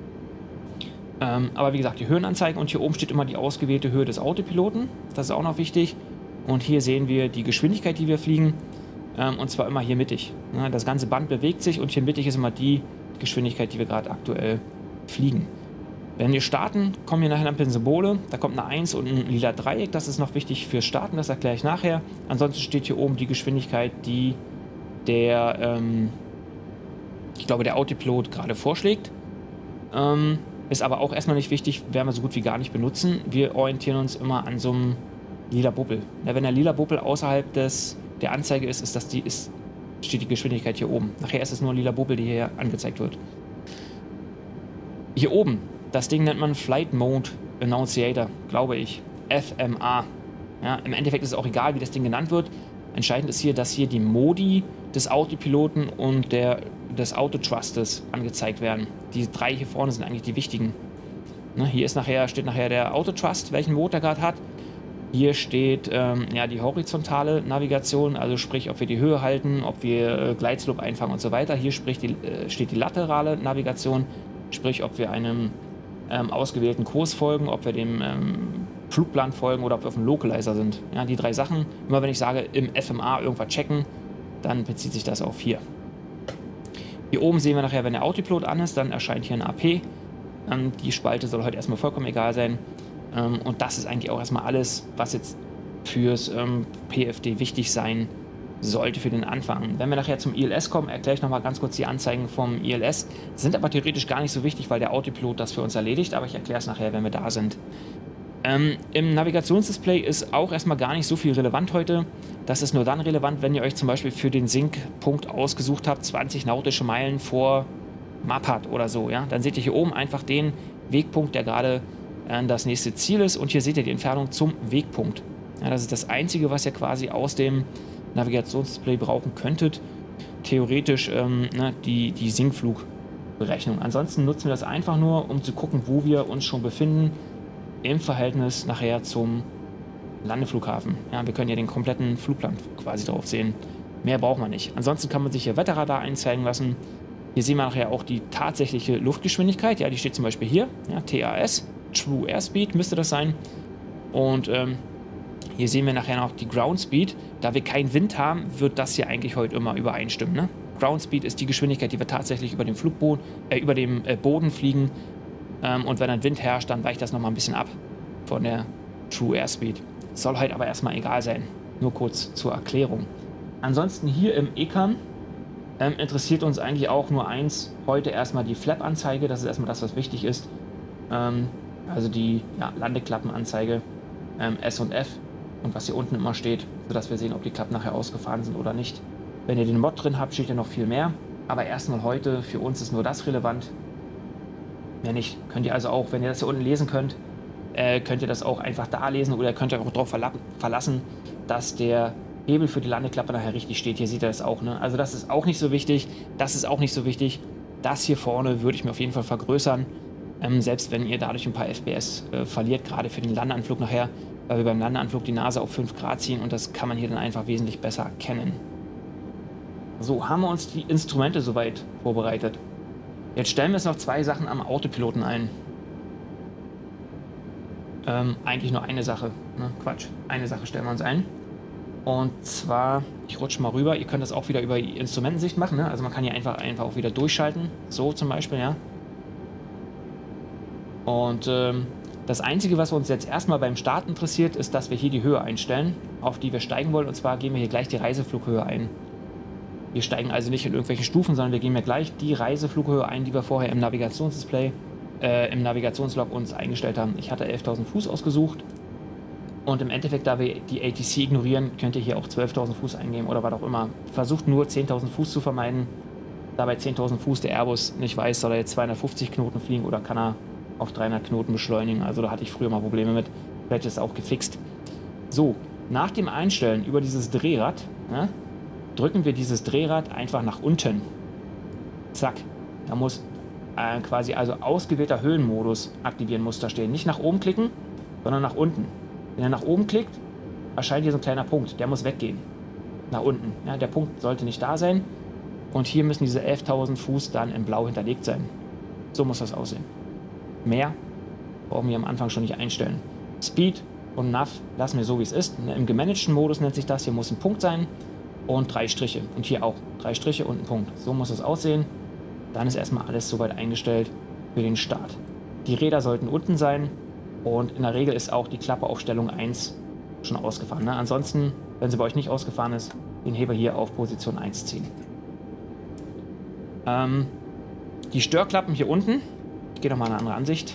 Ähm, aber wie gesagt, die Höhenanzeigen und hier oben steht immer die ausgewählte Höhe des Autopiloten. Das ist auch noch wichtig. Und hier sehen wir die Geschwindigkeit, die wir fliegen. Ähm, und zwar immer hier mittig. Ja, das ganze Band bewegt sich und hier mittig ist immer die Geschwindigkeit, die wir gerade aktuell fliegen. Wenn wir starten, kommen hier nachher ein Symbole. Da kommt eine eins und ein lila Dreieck. Das ist noch wichtig fürs Starten, das erkläre ich nachher. Ansonsten steht hier oben die Geschwindigkeit, die der, ähm, ich glaube, der Autopilot gerade vorschlägt. Ähm, ist aber auch erstmal nicht wichtig, werden wir so gut wie gar nicht benutzen. Wir orientieren uns immer an so einem lila Bubbel. Ja, wenn der lila Bubbel außerhalb des, der Anzeige ist, ist das die, ist, steht die Geschwindigkeit hier oben. Nachher ist es nur ein lila Bubbel, die hier angezeigt wird. Hier oben, das Ding nennt man Flight Mode Annunciator, glaube ich. F M A. Ja, im Endeffekt ist es auch egal, wie das Ding genannt wird. Entscheidend ist hier, dass hier die Modi des Autopiloten und der, des Autothrustes angezeigt werden. Die drei hier vorne sind eigentlich die wichtigen. Ne, hier ist nachher, steht nachher der Autothrust, welchen Mode er gerade hat. Hier steht ähm, ja, die horizontale Navigation, also sprich, ob wir die Höhe halten, ob wir äh, Gleitslope einfangen und so weiter. Hier spricht die, äh, steht die laterale Navigation, sprich, ob wir einem ähm, ausgewählten Kurs folgen, ob wir dem ähm, Flugplan folgen oder ob wir auf dem Localizer sind. Ja, die drei Sachen. Immer wenn ich sage, im F M A irgendwas checken, dann bezieht sich das auf hier. Hier oben sehen wir nachher, wenn der Autopilot an ist, dann erscheint hier ein A P. Ähm, die Spalte soll heute erstmal vollkommen egal sein. Ähm, und das ist eigentlich auch erstmal alles, was jetzt fürs ähm, P F D wichtig sein sollte für den Anfang. Wenn wir nachher zum I L S kommen, erkläre ich nochmal ganz kurz die Anzeigen vom I L S. Sind aber theoretisch gar nicht so wichtig, weil der Autopilot das für uns erledigt, aber ich erkläre es nachher, wenn wir da sind. Ähm, Im Navigationsdisplay ist auch erstmal gar nicht so viel relevant heute. Das ist nur dann relevant, wenn ihr euch zum Beispiel für den Sync-Punkt ausgesucht habt, zwanzig nautische Meilen vor Mapat oder so. Ja? Dann seht ihr hier oben einfach den Wegpunkt, der gerade äh, das nächste Ziel ist. Und hier seht ihr die Entfernung zum Wegpunkt. Ja, das ist das Einzige, was ihr quasi aus dem Navigationsdisplay brauchen könntet. Theoretisch ähm, ne, die, die Sinkflugberechnung. Ansonsten nutzen wir das einfach nur, um zu gucken, wo wir uns schon befinden im Verhältnis nachher zum Landeflughafen. Ja, wir können ja den kompletten Flugplan quasi drauf sehen. Mehr braucht man nicht. Ansonsten kann man sich hier Wetterradar einzeigen lassen. Hier sehen wir nachher auch die tatsächliche Luftgeschwindigkeit. Ja, die steht zum Beispiel hier. Ja, T A S, True Airspeed müsste das sein. Und ähm, hier sehen wir nachher noch die Ground Speed. Da wir keinen Wind haben, wird das hier eigentlich heute immer übereinstimmen. Ne? Ground Speed ist die Geschwindigkeit, die wir tatsächlich über dem Flugboden, äh, über dem äh, Boden fliegen. Ähm, und wenn dann Wind herrscht, dann weicht das nochmal ein bisschen ab von der True Airspeed. Soll halt aber erstmal egal sein. Nur kurz zur Erklärung. Ansonsten hier im E C A M ähm, interessiert uns eigentlich auch nur eins. Heute erstmal die Flap-Anzeige. Das ist erstmal das, was wichtig ist. Ähm, also die ja, Landeklappenanzeige ähm, S und F. Und was hier unten immer steht, sodass wir sehen, ob die Klappen nachher ausgefahren sind oder nicht. Wenn ihr den Mod drin habt, steht ja noch viel mehr. Aber erstmal heute, für uns ist nur das relevant. Mehr nicht. Könnt ihr also auch, wenn ihr das hier unten lesen könnt, äh, könnt ihr das auch einfach da lesen oder könnt ihr auch darauf verla verlassen, dass der Hebel für die Landeklappe nachher richtig steht. Hier seht ihr das auch. Ne? Also das ist auch nicht so wichtig. Das ist auch nicht so wichtig. Das hier vorne würde ich mir auf jeden Fall vergrößern. Ähm, selbst wenn ihr dadurch ein paar F P S äh, verliert, gerade für den Landeanflug nachher, weil wir beim Landeanflug die Nase auf fünf Grad ziehen und das kann man hier dann einfach wesentlich besser erkennen. So, haben wir uns die Instrumente soweit vorbereitet. Jetzt stellen wir uns noch zwei Sachen am Autopiloten ein. Ähm, eigentlich nur eine Sache. Ne? Quatsch. Eine Sache stellen wir uns ein. Und zwar, ich rutsche mal rüber. Ihr könnt das auch wieder über die Instrumentensicht machen. Ne? Also man kann hier einfach, einfach auch wieder durchschalten. So zum Beispiel, ja. Und ähm, das Einzige, was uns jetzt erstmal beim Start interessiert, ist, dass wir hier die Höhe einstellen, auf die wir steigen wollen. Und zwar geben wir hier gleich die Reiseflughöhe ein. Wir steigen also nicht in irgendwelche Stufen, sondern wir geben ja gleich die Reiseflughöhe ein, die wir vorher im Navigationsdisplay, äh, im Navigationslog uns eingestellt haben. Ich hatte elftausend Fuß ausgesucht und im Endeffekt, da wir die A T C ignorieren, könnt ihr hier auch zwölftausend Fuß eingeben oder was auch immer. Versucht nur zehntausend Fuß zu vermeiden. Da bei zehntausend Fuß der Airbus nicht weiß, soll er jetzt zweihundertfünfzig Knoten fliegen oder kann er auf dreihundert Knoten beschleunigen. Also da hatte ich früher mal Probleme mit. Vielleicht ist es auch gefixt. So, nach dem Einstellen über dieses Drehrad, ne, drücken wir dieses Drehrad einfach nach unten. Zack. Da muss äh, quasi also ausgewählter Höhenmodus aktivieren muss da stehen. Nicht nach oben klicken, sondern nach unten. Wenn er nach oben klickt, erscheint hier so ein kleiner Punkt. Der muss weggehen. Nach unten. Ja, der Punkt sollte nicht da sein. Und hier müssen diese elftausend Fuß dann in blau hinterlegt sein. So muss das aussehen. Mehr brauchen wir am Anfang schon nicht einstellen. Speed und Nav lassen wir so, wie es ist. Im gemanagten Modus nennt sich das. Hier muss ein Punkt sein. Und drei Striche. Und hier auch drei Striche und ein Punkt. So muss es aussehen. Dann ist erstmal alles soweit eingestellt für den Start. Die Räder sollten unten sein. Und in der Regel ist auch die Klappe auf Stellung eins schon ausgefahren. Ne? Ansonsten, wenn sie bei euch nicht ausgefahren ist, den Hebel hier auf Position eins ziehen. Ähm, die Störklappen hier unten. Ich gehe nochmal in eine andere Ansicht.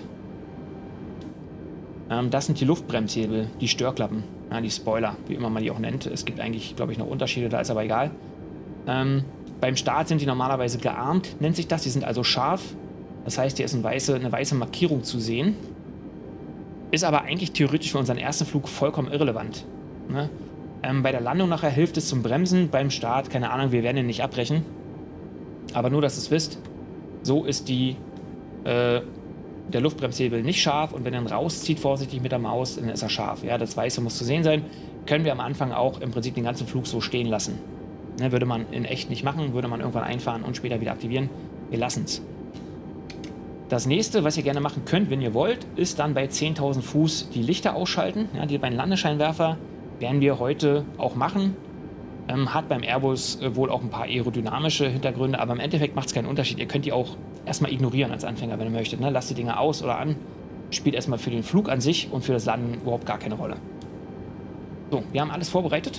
Ähm, das sind die Luftbremshebel, die Störklappen. Ja, die Spoiler, wie immer man die auch nennt. Es gibt eigentlich, glaube ich, noch Unterschiede, da ist aber egal. Ähm, beim Start sind die normalerweise gearmt, nennt sich das. Die sind also scharf. Das heißt, hier ist eine weiße, eine weiße Markierung zu sehen. Ist aber eigentlich theoretisch für unseren ersten Flug vollkommen irrelevant. Ne? Ähm, bei der Landung nachher hilft es zum Bremsen. Beim Start, keine Ahnung, wir werden ihn nicht abbrechen. Aber nur, dass ihr es wisst, so ist die, äh, der Luftbremshebel nicht scharf. Und wenn ihr ihn rauszieht, vorsichtig mit der Maus, dann ist er scharf. Ja, das Weiße muss zu sehen sein. Können wir am Anfang auch im Prinzip den ganzen Flug so stehen lassen. Ne, würde man in echt nicht machen, würde man irgendwann einfahren und später wieder aktivieren. Wir lassen es. Das nächste, was ihr gerne machen könnt, wenn ihr wollt, ist dann bei zehntausend Fuß die Lichter ausschalten. Ja, die beiden Landescheinwerfer werden wir heute auch machen. Ähm, hat beim Airbus äh, wohl auch ein paar aerodynamische Hintergründe, aber im Endeffekt macht es keinen Unterschied. Ihr könnt die auch erstmal ignorieren als Anfänger, wenn ihr möchtet. Ne? Lasst die Dinger aus oder an. Spielt erstmal für den Flug an sich und für das Landen überhaupt gar keine Rolle. So, wir haben alles vorbereitet.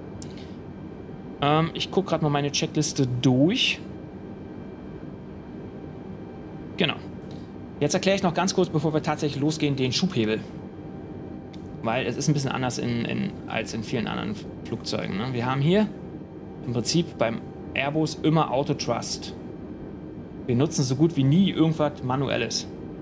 Ähm, ich gucke gerade mal meine Checkliste durch. Genau. Jetzt erkläre ich noch ganz kurz, bevor wir tatsächlich losgehen, den Schubhebel. weil es ist ein bisschen anders in, in, als in vielen anderen Flugzeugen. Ne? Wir haben hier im Prinzip beim Airbus immer Auto Thrust. Wir nutzen so gut wie nie irgendwas Manuelles.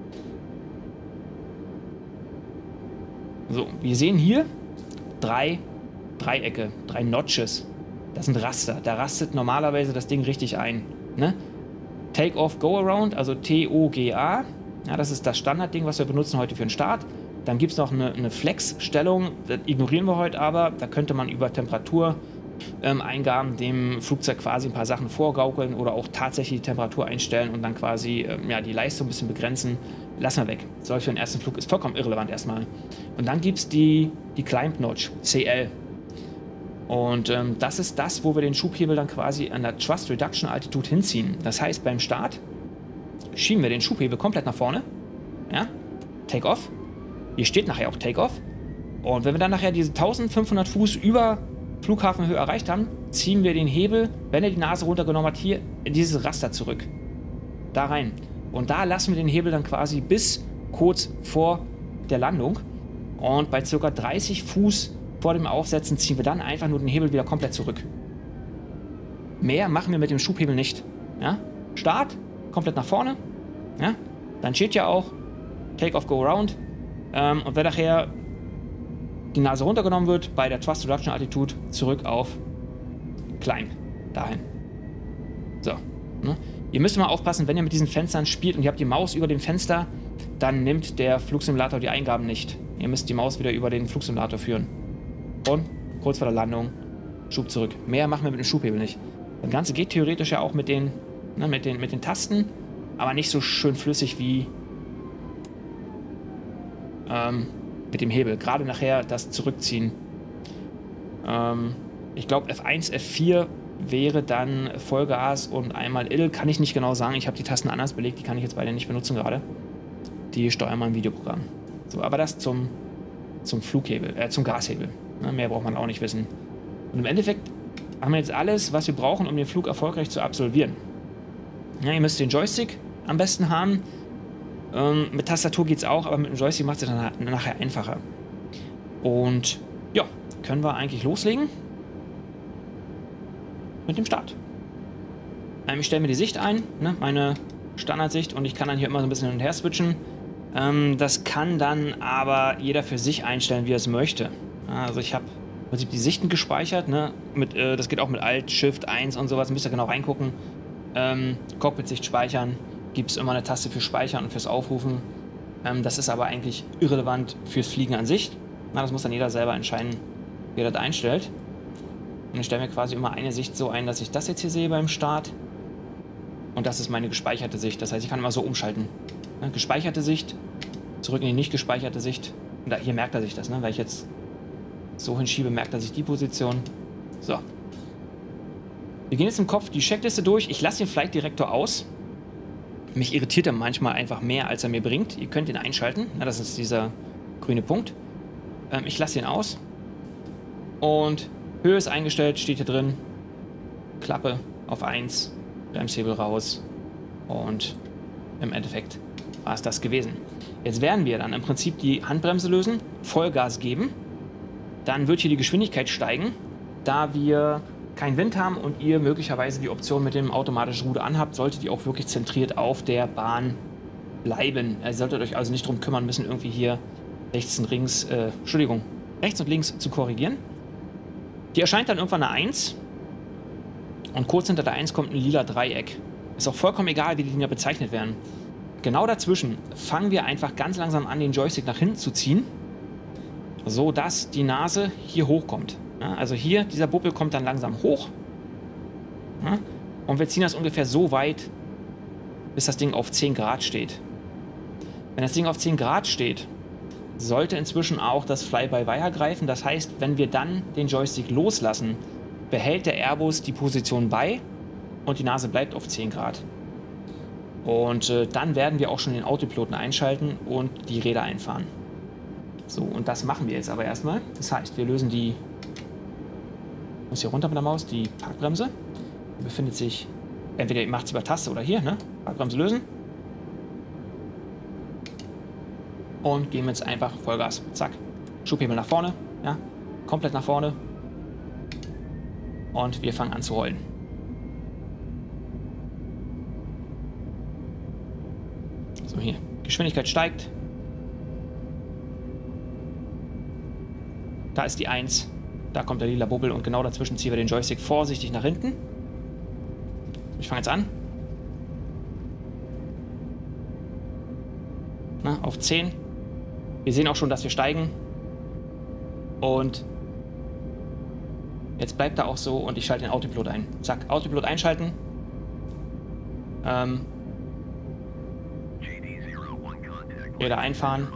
So, wir sehen hier drei Dreiecke, drei Notches. Das sind Raster. Da rastet normalerweise das Ding richtig ein. Ne? Take-Off, Go-Around, also T O G A. Ja, das ist das Standardding, was wir benutzen heute für den Start. Dann gibt es noch eine, eine Flex-Stellung, das ignorieren wir heute aber. Da könnte man über Temperatureingaben ähm, dem Flugzeug quasi ein paar Sachen vorgaukeln oder auch tatsächlich die Temperatur einstellen und dann quasi ähm, ja, die Leistung ein bisschen begrenzen. Lassen wir weg. Soll für den ersten Flug ist vollkommen irrelevant erstmal. Und dann gibt es die, die Climb Notch, C L. Und ähm, das ist das, wo wir den Schubhebel dann quasi an der Thrust Reduction Altitude hinziehen. Das heißt, beim Start schieben wir den Schubhebel komplett nach vorne. Ja? Take-Off. Hier steht nachher auch Take-Off. Und wenn wir dann nachher diese eintausendfünfhundert Fuß über Flughafenhöhe erreicht haben, ziehen wir den Hebel, wenn er die Nase runtergenommen hat, hier in dieses Raster zurück. Da rein. Und da lassen wir den Hebel dann quasi bis kurz vor der Landung. Und bei ca. dreißig Fuß vor dem Aufsetzen ziehen wir dann einfach nur den Hebel wieder komplett zurück. Mehr machen wir mit dem Schubhebel nicht. Ja? Start, komplett nach vorne. Ja? Dann steht ja auch Take-Off, Go-Around. Ähm, und wenn nachher die Nase runtergenommen wird, bei der Thrust Reduction Altitude zurück auf Climb. Dahin. So. Ne? Ihr müsst mal aufpassen, wenn ihr mit diesen Fenstern spielt und ihr habt die Maus über dem Fenster, dann nimmt der Flugsimulator die Eingaben nicht. Ihr müsst die Maus wieder über den Flugsimulator führen. Und kurz vor der Landung, Schub zurück. Mehr machen wir mit dem Schubhebel nicht. Das Ganze geht theoretisch ja auch mit den, ne, mit den, mit den Tasten, aber nicht so schön flüssig wie ähm, mit dem Hebel. Gerade nachher das Zurückziehen. Ähm, ich glaube F eins, F vier wäre dann Vollgas und einmal I L. Kann ich nicht genau sagen. Ich habe die Tasten anders belegt. Die kann ich jetzt beide nicht benutzen gerade. Die steuern mal im Videoprogramm. So, aber das zum, zum Flughebel, äh, zum Gashebel. Ne, mehr braucht man auch nicht wissen. Und im Endeffekt haben wir jetzt alles, was wir brauchen, um den Flug erfolgreich zu absolvieren. Ja, ihr müsst den Joystick am besten haben. Ähm, mit Tastatur geht es auch, aber mit dem Joystick macht es dann nachher einfacher. Und ja, können wir eigentlich loslegen mit dem Start. Ähm, ich stelle mir die Sicht ein, ne, meine Standardsicht, und ich kann dann hier immer so ein bisschen hin und her switchen. Ähm, das kann dann aber jeder für sich einstellen, wie er es möchte. Also ich habe im Prinzip die Sichten gespeichert, ne? Mit, äh, das geht auch mit Alt, Shift eins und sowas, müsst ihr genau reingucken. Ähm, Cockpit-Sicht speichern, gibt es immer eine Taste für Speichern und fürs Aufrufen. Ähm, das ist aber eigentlich irrelevant fürs Fliegen an sich. Na, das muss dann jeder selber entscheiden, wie er das einstellt. Und ich stelle mir quasi immer eine Sicht so ein, dass ich das jetzt hier sehe beim Start. Und das ist meine gespeicherte Sicht. Das heißt, ich kann immer so umschalten. Ne? Gespeicherte Sicht, zurück in die nicht gespeicherte Sicht. Und da, hier merkt er sich das, ne? Weil ich jetzt so hinschiebe, merkt er sich die Position. So. Wir gehen jetzt im Kopf die Checkliste durch. Ich lasse den Flight Director aus. Mich irritiert er manchmal einfach mehr, als er mir bringt. Ihr könnt ihn einschalten. Na, das ist dieser grüne Punkt. Ähm, ich lasse ihn aus. Und Höhe ist eingestellt, steht hier drin. Klappe auf eins. Bremshebel raus. Und im Endeffekt war es das gewesen. Jetzt werden wir dann im Prinzip die Handbremse lösen, Vollgas geben. Dann wird hier die Geschwindigkeit steigen, da wir keinen Wind haben und ihr möglicherweise die Option mit dem automatischen Ruder anhabt, solltet ihr auch wirklich zentriert auf der Bahn bleiben. Ihr solltet euch also nicht darum kümmern müssen, irgendwie hier rechts und links, äh, Entschuldigung, rechts und links zu korrigieren. Die erscheint dann irgendwann eine eins und kurz hinter der eins kommt ein lila Dreieck. Ist auch vollkommen egal, wie die Dinger bezeichnet werden. Genau dazwischen fangen wir einfach ganz langsam an, den Joystick nach hinten zu ziehen, so dass die Nase hier hochkommt. Ja, also hier, dieser Buppel kommt dann langsam hoch. Ja, und wir ziehen das ungefähr so weit, bis das Ding auf zehn Grad steht. Wenn das Ding auf zehn Grad steht, sollte inzwischen auch das Fly-by-Wire greifen. Das heißt, wenn wir dann den Joystick loslassen, behält der Airbus die Position bei und die Nase bleibt auf zehn Grad. Und äh, dann werden wir auch schon den Autopiloten einschalten und die Räder einfahren. So, und das machen wir jetzt aber erstmal. Das heißt, wir lösen die, ich muss hier runter mit der Maus, die Parkbremse. Die befindet sich, entweder ihr macht es über Taste oder hier, ne? Parkbremse lösen. Und geben jetzt einfach Vollgas. Zack. Schubhebel nach vorne, ja, komplett nach vorne. Und wir fangen an zu rollen. So, hier. Geschwindigkeit steigt. Da ist die eins. Da kommt der lila Bubbel und genau dazwischen ziehen wir den Joystick vorsichtig nach hinten. Ich fange jetzt an. Na, auf zehn. Wir sehen auch schon, dass wir steigen. Und jetzt bleibt er auch so und ich schalte den Autopilot ein. Zack, Autopilot einschalten. Ähm. Wieder einfahren.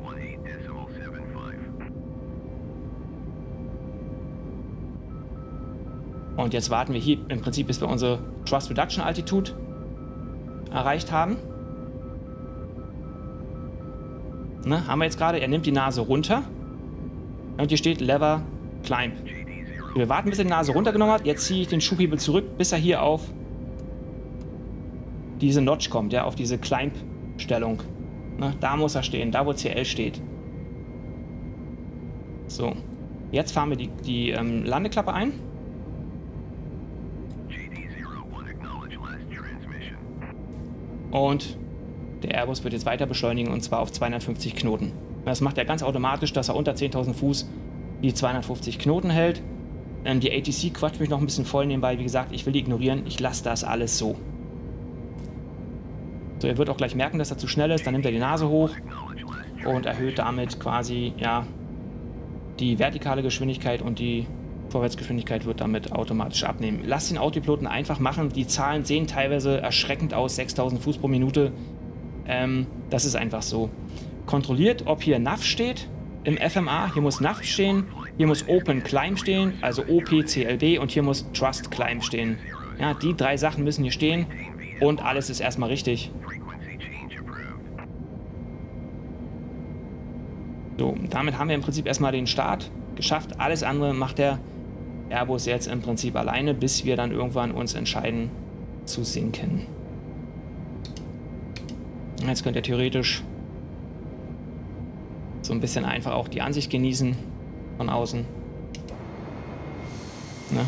Und jetzt warten wir hier im Prinzip, bis wir unsere Thrust Reduction Altitude erreicht haben. Ne, haben wir jetzt gerade. Er nimmt die Nase runter. Und hier steht Lever Climb. Wir warten, bis er die Nase runtergenommen hat. Jetzt ziehe ich den Schubhebel zurück, bis er hier auf diese Notch kommt, ja, auf diese Climb-Stellung. Ne, da muss er stehen, da wo C L steht. So. Jetzt fahren wir die, die ähm, Landeklappe ein. Und der Airbus wird jetzt weiter beschleunigen und zwar auf zweihundertfünfzig Knoten. Das macht er ganz automatisch, dass er unter zehntausend Fuß die zweihundertfünfzig Knoten hält. Ähm, die A T C quatscht mich noch ein bisschen voll nebenbei. Wie gesagt, ich will die ignorieren. Ich lasse das alles so. So, er wird auch gleich merken, dass er zu schnell ist. Dann nimmt er die Nase hoch und erhöht damit quasi, ja, die vertikale Geschwindigkeit und die Vorwärtsgeschwindigkeit wird damit automatisch abnehmen. Lasst den Autopiloten einfach machen. Die Zahlen sehen teilweise erschreckend aus. sechstausend Fuß pro Minute. Ähm, das ist einfach so. Kontrolliert, ob hier N A V steht im F M A. Hier muss N A V stehen. Hier muss Open Climb stehen, also O P C L B. Und hier muss Thrust Climb stehen. Ja, die drei Sachen müssen hier stehen. Und alles ist erstmal richtig. So, damit haben wir im Prinzip erstmal den Start geschafft. Alles andere macht der Airbus jetzt im Prinzip alleine, bis wir dann irgendwann uns entscheiden zu sinken. Jetzt könnt ihr theoretisch so ein bisschen einfach auch die Ansicht genießen von außen. Ne?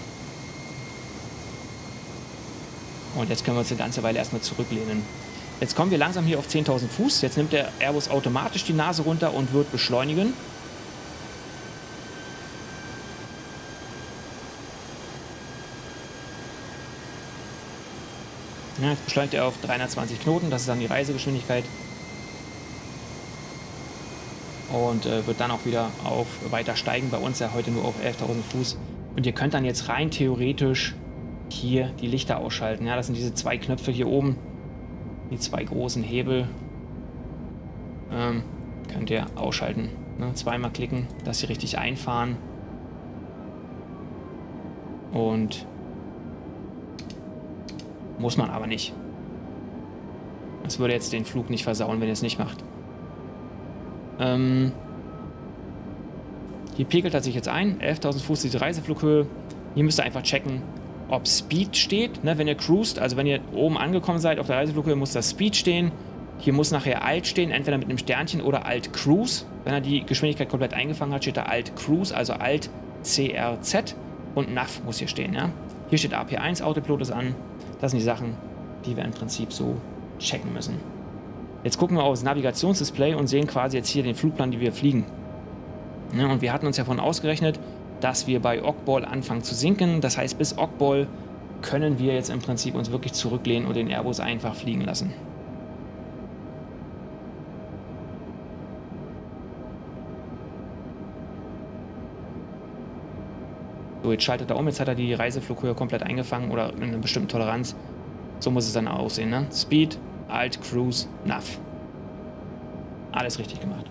Und jetzt können wir uns eine ganze Weile erstmal zurücklehnen. Jetzt kommen wir langsam hier auf zehntausend Fuß. Jetzt nimmt der Airbus automatisch die Nase runter und wird beschleunigen. Ja, jetzt beschleunigt er auf dreihundertzwanzig Knoten, das ist dann die Reisegeschwindigkeit. Und äh, wird dann auch wieder auf weiter steigen. Bei uns ja heute nur auf elftausend Fuß. Und ihr könnt dann jetzt rein theoretisch hier die Lichter ausschalten. Ja, das sind diese zwei Knöpfe hier oben. Die zwei großen Hebel. Ähm, könnt ihr ausschalten. Ne? Zweimal klicken, dass sie richtig einfahren. Und muss man aber nicht. Das würde jetzt den Flug nicht versauen, wenn ihr es nicht macht. Ähm hier pegelt er sich jetzt ein. elftausend Fuß diese Reiseflughöhe. Hier müsst ihr einfach checken, ob Speed steht. Ne, wenn ihr cruist, also wenn ihr oben angekommen seid auf der Reiseflughöhe, muss das Speed stehen. Hier muss nachher Alt stehen, entweder mit einem Sternchen oder Alt Cruise. Wenn er die Geschwindigkeit komplett eingefangen hat, steht da Alt Cruise, also Alt C R Z. Und N A V muss hier stehen. Ja? Hier steht A P eins, Autopilot ist an. Das sind die Sachen, die wir im Prinzip so checken müssen. Jetzt gucken wir aufs Navigationsdisplay und sehen quasi jetzt hier den Flugplan, den wir fliegen. Ja, und wir hatten uns ja davon ausgerechnet, dass wir bei Ogball anfangen zu sinken. Das heißt, bis Ogball können wir jetzt im Prinzip uns wirklich zurücklehnen und den Airbus einfach fliegen lassen. So, jetzt schaltet er um, jetzt hat er die Reiseflughöhe komplett eingefangen oder in einer bestimmten Toleranz. So muss es dann aussehen, ne? Speed, Alt, Cruise, N A V. Alles richtig gemacht.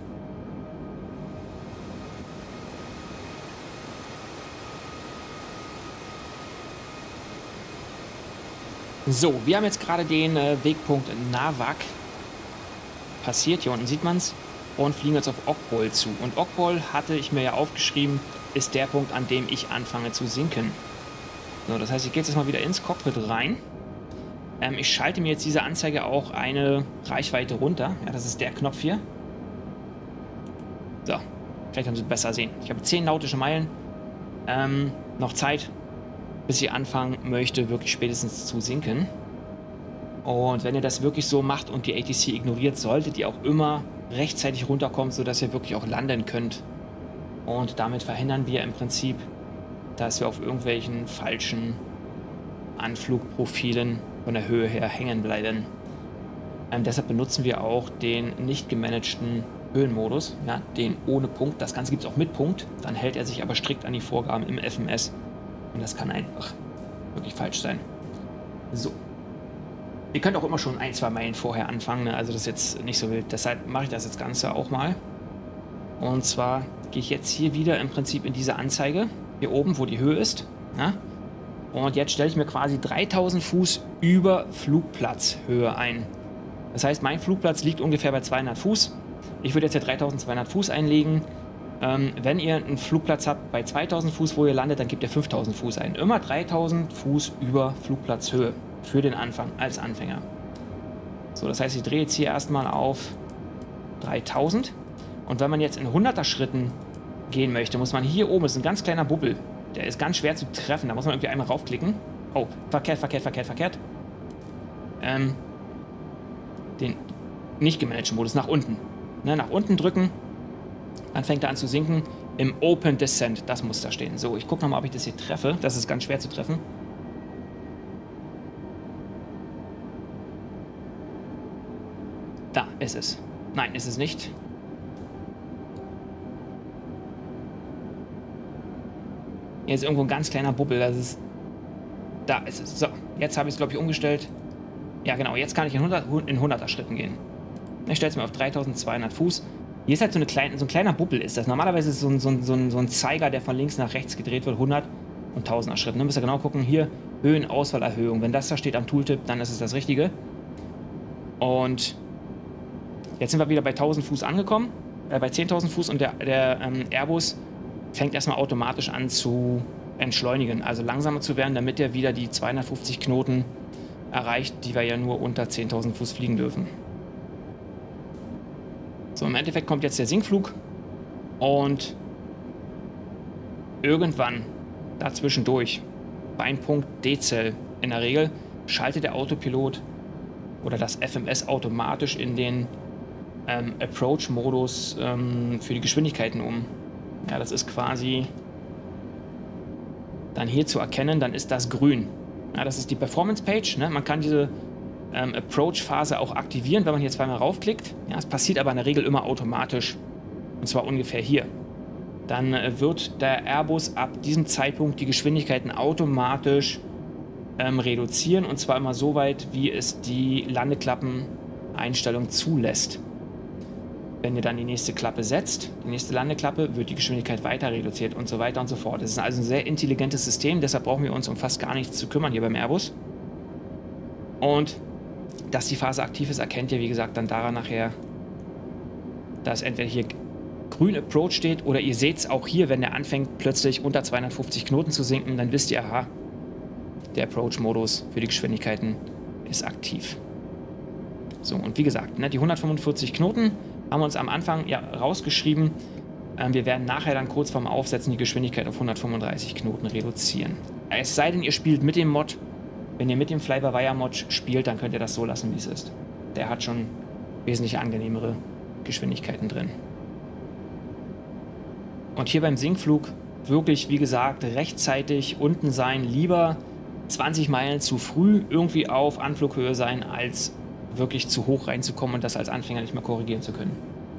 So, wir haben jetzt gerade den äh, Wegpunkt Navak passiert. Hier unten sieht man es. Und fliegen jetzt auf Ogball zu. Und Ogball hatte ich mir ja aufgeschrieben, ist der Punkt, an dem ich anfange zu sinken. So, das heißt, ich gehe jetzt mal wieder ins Cockpit rein. Ähm, ich schalte mir jetzt diese Anzeige auch eine Reichweite runter. Ja, das ist der Knopf hier. So. vielleicht ein bisschen besser sehen. Ich habe zehn nautische Meilen. Ähm, noch Zeit, bis ich anfangen möchte, wirklich spätestens zu sinken. Und wenn ihr das wirklich so macht und die A T C ignoriert, solltet ihr auch immer rechtzeitig runterkommen, sodass ihr wirklich auch landen könnt. Und damit verhindern wir im Prinzip, dass wir auf irgendwelchen falschen Anflugprofilen von der Höhe her hängen bleiben. Ähm, deshalb benutzen wir auch den nicht gemanagten Höhenmodus, ja, den ohne Punkt. Das Ganze gibt es auch mit Punkt. Dann hält er sich aber strikt an die Vorgaben im F M S. Und das kann einfach wirklich falsch sein. So. Ihr könnt auch immer schon ein, zwei Meilen vorher anfangen, ne? Also das ist jetzt nicht so wild. Deshalb mache ich das jetzt Ganze auch mal. Und zwar gehe ich jetzt hier wieder im Prinzip in diese Anzeige, hier oben, wo die Höhe ist. Ja? Und jetzt stelle ich mir quasi dreitausend Fuß über Flugplatzhöhe ein. Das heißt, mein Flugplatz liegt ungefähr bei zweihundert Fuß. Ich würde jetzt hier dreitausendzweihundert Fuß einlegen. Ähm, wenn ihr einen Flugplatz habt bei zweitausend Fuß, wo ihr landet, dann gebt ihr fünftausend Fuß ein. Immer dreitausend Fuß über Flugplatzhöhe für den Anfang als Anfänger. So, das heißt, ich drehe jetzt hier erstmal auf dreitausend. Und wenn man jetzt in hunderter Schritten gehen möchte, muss man hier oben, ist ein ganz kleiner Bubbel. Der ist ganz schwer zu treffen. Da muss man irgendwie einmal raufklicken. Oh, verkehrt, verkehrt, verkehrt, verkehrt. Ähm, den nicht gemanagten Modus nach unten. Ne, nach unten drücken. Dann fängt er an zu sinken. Im Open Descent. Das muss da stehen. So, ich gucke nochmal, ob ich das hier treffe. Das ist ganz schwer zu treffen. Da ist es. Nein, ist es nicht. Hier ist irgendwo ein ganz kleiner Bubbel. Das ist. Da ist es. So, jetzt habe ich es, glaube ich, umgestellt. Ja, genau. Jetzt kann ich in, hundert, in hunderter Schritten gehen. Ich stelle es mir auf dreitausendzweihundert Fuß. Hier ist halt so, eine kleine, so ein kleiner Bubbel. Ist das. Normalerweise ist es so ein, so, ein, so, ein, so ein Zeiger, der von links nach rechts gedreht wird. hundert und tausender Schritten. Dann müsst ihr genau gucken. Hier Höhenauswahlerhöhung. Wenn das da steht am Tooltip, dann ist es das Richtige. Und jetzt sind wir wieder bei tausend Fuß angekommen. Äh, bei zehntausend Fuß. Und der, der ähm, Airbus fängt erstmal automatisch an zu entschleunigen, also langsamer zu werden, damit er wieder die zweihundertfünfzig Knoten erreicht, die wir ja nur unter zehntausend Fuß fliegen dürfen. So, im Endeffekt kommt jetzt der Sinkflug und irgendwann dazwischendurch, bei einem Punkt D-Zell in der Regel, schaltet der Autopilot oder das F M S automatisch in den ähm, Approach-Modus ähm, für die Geschwindigkeiten um. Ja, das ist quasi dann hier zu erkennen, dann ist das grün. Ja, das ist die Performance-Page. Ne? Man kann diese ähm, Approach-Phase auch aktivieren, wenn man hier zweimal raufklickt. Ja, es passiert aber in der Regel immer automatisch. Und zwar ungefähr hier. Dann äh, wird der Airbus ab diesem Zeitpunkt die Geschwindigkeiten automatisch ähm, reduzieren. Und zwar immer so weit, wie es die Landeklappeneinstellung zulässt. Wenn ihr dann die nächste Klappe setzt, die nächste Landeklappe, wird die Geschwindigkeit weiter reduziert und so weiter und so fort. Das ist also ein sehr intelligentes System, deshalb brauchen wir uns um fast gar nichts zu kümmern hier beim Airbus. Und dass die Phase aktiv ist, erkennt ihr, wie gesagt, dann daran nachher, dass entweder hier grün Approach steht oder ihr seht es auch hier, wenn der anfängt plötzlich unter zweihundertfünfzig Knoten zu sinken, dann wisst ihr, aha, der Approach-Modus für die Geschwindigkeiten ist aktiv. So, und wie gesagt, ne, die hundertfünfundvierzig Knoten haben wir uns am Anfang ja rausgeschrieben. Ähm, wir werden nachher dann kurz vorm Aufsetzen die Geschwindigkeit auf hundertfünfunddreißig Knoten reduzieren. Es sei denn, ihr spielt mit dem Mod. Wenn ihr mit dem Fly-by-Wire-Mod spielt, dann könnt ihr das so lassen, wie es ist. Der hat schon wesentlich angenehmere Geschwindigkeiten drin. Und hier beim Sinkflug wirklich, wie gesagt, rechtzeitig unten sein. Lieber zwanzig Meilen zu früh irgendwie auf Anflughöhe sein, als wirklich zu hoch reinzukommen und das als Anfänger nicht mehr korrigieren zu können.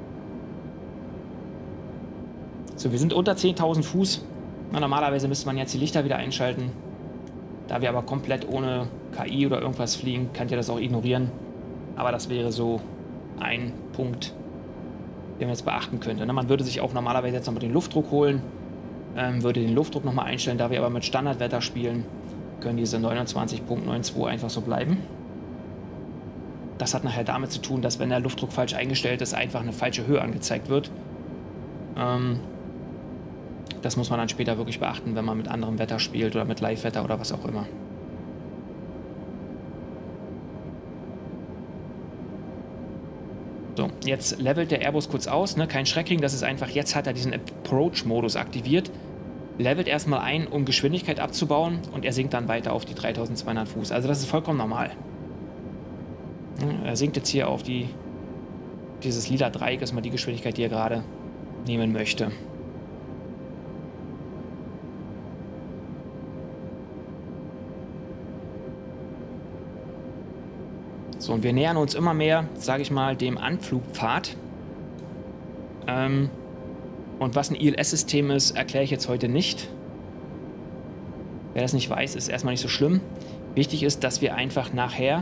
So, wir sind unter zehntausend Fuß. Na, normalerweise müsste man jetzt die Lichter wieder einschalten. Da wir aber komplett ohne K I oder irgendwas fliegen, könnt ihr das auch ignorieren. Aber das wäre so ein Punkt, den man jetzt beachten könnte. Na, man würde sich auch normalerweise jetzt nochmal den Luftdruck holen, ähm, würde den Luftdruck nochmal einstellen. Da wir aber mit Standardwetter spielen, können diese neunundzwanzig Komma zweiundneunzig einfach so bleiben. Das hat nachher damit zu tun, dass wenn der Luftdruck falsch eingestellt ist, einfach eine falsche Höhe angezeigt wird. Ähm, das muss man dann später wirklich beachten, wenn man mit anderem Wetter spielt oder mit Live-Wetter oder was auch immer. So, jetzt levelt der Airbus kurz aus, ne? Kein Schreck kriegen, das ist einfach, jetzt hat er diesen Approach-Modus aktiviert. Levelt erstmal ein, um Geschwindigkeit abzubauen und er sinkt dann weiter auf die dreitausendzweihundert Fuß. Also das ist vollkommen normal. Er sinkt jetzt hier auf die dieses lila Dreieck, ist mal die Geschwindigkeit, die er gerade nehmen möchte. So, und wir nähern uns immer mehr, sage ich mal, dem Anflugpfad. Ähm, und was ein I L S-System ist, erkläre ich jetzt heute nicht. Wer das nicht weiß, ist erstmal nicht so schlimm. Wichtig ist, dass wir einfach nachher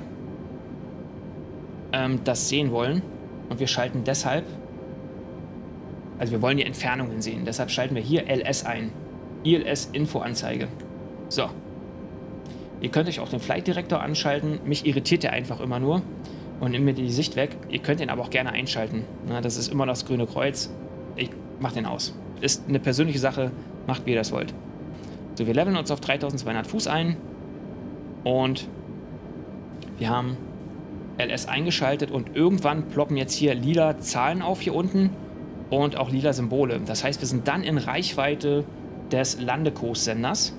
ähm, das sehen wollen. Und wir schalten deshalb, also wir wollen die Entfernungen sehen, deshalb schalten wir hier L S ein. I L S-Info-Anzeige. So. Ihr könnt euch auch den Flight Director anschalten. Mich irritiert der einfach immer nur und nimmt mir die Sicht weg. Ihr könnt ihn aber auch gerne einschalten. Na, das ist immer das grüne Kreuz. Ich mache den aus. Ist eine persönliche Sache. Macht, wie ihr das wollt. So, wir leveln uns auf dreitausendzweihundert Fuß ein. Und wir haben L S eingeschaltet. Und irgendwann ploppen jetzt hier lila Zahlen auf hier unten. Und auch lila Symbole. Das heißt, wir sind dann in Reichweite des Landekurssenders.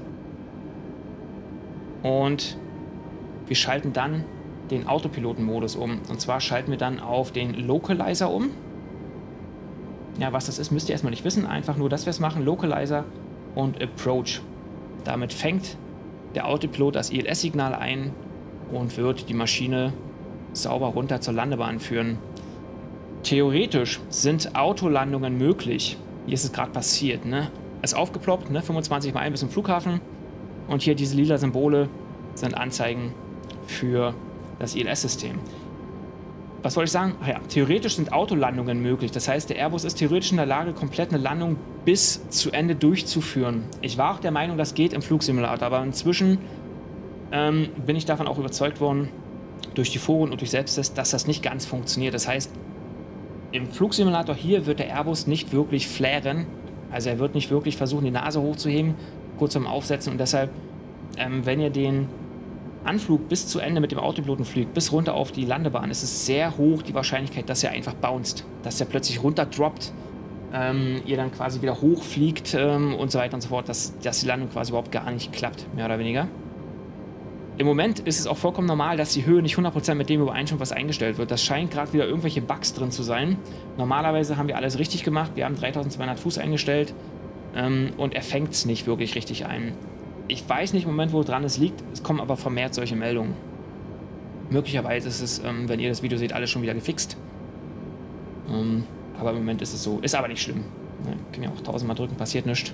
Und wir schalten dann den Autopiloten-Modus um. Und zwar schalten wir dann auf den Localizer um. Ja, was das ist, müsst ihr erstmal nicht wissen. Einfach nur, dass wir es machen. Localizer und Approach. Damit fängt der Autopilot das I L S-Signal ein und wird die Maschine sauber runter zur Landebahn führen. Theoretisch sind Autolandungen möglich. Hier ist es gerade passiert, ne? Es ist aufgeploppt, ne? fünfundzwanzig Meilen bis zum Flughafen. Und hier diese lila Symbole sind Anzeigen für das I L S-System. Was wollte ich sagen? Ach ja, theoretisch sind Autolandungen möglich. Das heißt, der Airbus ist theoretisch in der Lage, komplett eine Landung bis zu Ende durchzuführen. Ich war auch der Meinung, das geht im Flugsimulator, aber inzwischen ähm, bin ich davon auch überzeugt worden, durch die Foren und durch Selbsttest, dass das nicht ganz funktioniert. Das heißt, im Flugsimulator hier wird der Airbus nicht wirklich flaren. Also er wird nicht wirklich versuchen, die Nase hochzuheben, kurz vorm Aufsetzen. Und deshalb, ähm, wenn ihr den Anflug bis zu Ende mit dem Autopiloten fliegt, bis runter auf die Landebahn, ist es sehr hoch die Wahrscheinlichkeit, dass er einfach bounced, dass er plötzlich runterdroppt, ähm, ihr dann quasi wieder hochfliegt ähm, und so weiter und so fort, dass, dass die Landung quasi überhaupt gar nicht klappt, mehr oder weniger. Im Moment ist es auch vollkommen normal, dass die Höhe nicht hundert Prozent mit dem übereinstimmt, was eingestellt wird. Das scheint gerade wieder irgendwelche Bugs drin zu sein. Normalerweise haben wir alles richtig gemacht. Wir haben dreitausendzweihundert Fuß eingestellt ähm, und er fängt es nicht wirklich richtig ein. Ich weiß nicht im Moment, wo dran es liegt. Es kommen aber vermehrt solche Meldungen. Möglicherweise ist es, ähm, wenn ihr das Video seht, alles schon wieder gefixt. Ähm, aber im Moment ist es so. Ist aber nicht schlimm. Ne? Können ja auch tausendmal drücken, passiert nichts.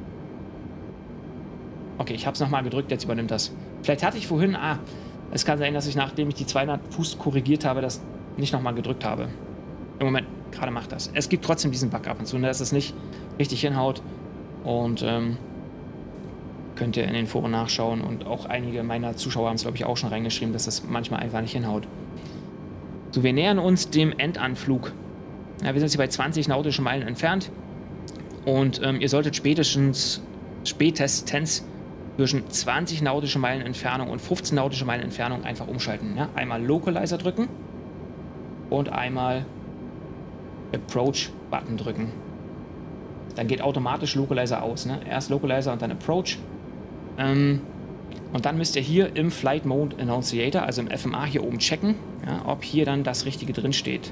Okay, ich habe es nochmal gedrückt, jetzt übernimmt das. Vielleicht hatte ich vorhin, ah, es kann sein, dass ich, nachdem ich die zweihundert Fuß korrigiert habe, das nicht nochmal gedrückt habe. Im Moment, gerade macht das. Es gibt trotzdem diesen Bug ab und zu, dass es nicht richtig hinhaut. Und ähm, könnt ihr in den Foren nachschauen. Und auch einige meiner Zuschauer haben es, glaube ich, auch schon reingeschrieben, dass das manchmal einfach nicht hinhaut. So, wir nähern uns dem Endanflug. Ja, wir sind jetzt hier bei zwanzig nautischen Meilen entfernt. Und ähm, ihr solltet spätestens, spätestens zwischen zwanzig nautische Meilen Entfernung und fünfzehn nautische Meilen Entfernung einfach umschalten. Ja? Einmal Localizer drücken und einmal Approach-Button drücken. Dann geht automatisch Localizer aus. Ne? Erst Localizer und dann Approach. Ähm, und dann müsst ihr hier im Flight Mode Annunciator, also im F M A hier oben checken, ja, ob hier dann das Richtige drin steht.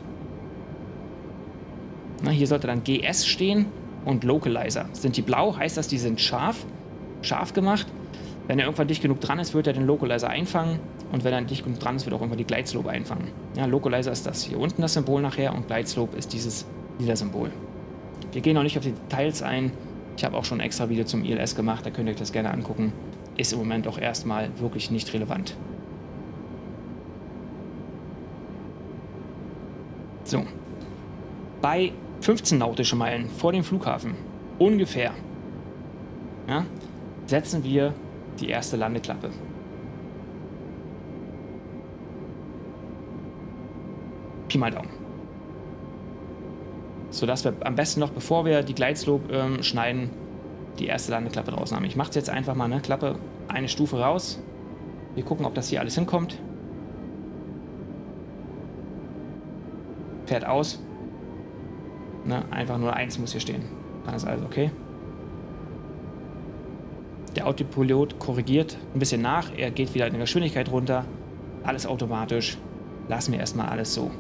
Na, hier sollte dann G S stehen und Localizer. Sind die blau, heißt das, die sind scharf. scharf gemacht. Wenn er irgendwann dicht genug dran ist, wird er den Localizer einfangen und wenn er dicht genug dran ist, wird auch irgendwann die Glide Slope einfangen. Ja, Localizer ist das hier unten das Symbol nachher und Glide Slope ist dieses lila Symbol. Wir gehen noch nicht auf die Details ein. Ich habe auch schon ein extra Video zum I L S gemacht, da könnt ihr euch das gerne angucken. Ist im Moment auch erstmal wirklich nicht relevant. So. Bei fünfzehn nautische Meilen vor dem Flughafen, ungefähr, ja, setzen wir die erste Landeklappe. Pi mal Daumen. Sodass wir am besten noch, bevor wir die Glide Slope ähm, schneiden, die erste Landeklappe draußen haben. Ich mache es jetzt einfach mal, ne? Klappe eine Stufe raus. Wir gucken, ob das hier alles hinkommt. fährt aus. Ne, einfach nur eins muss hier stehen. Dann ist alles okay. Der Autopilot korrigiert ein bisschen nach. Er geht wieder in der Geschwindigkeit runter. Alles automatisch. Lassen wir erstmal alles so.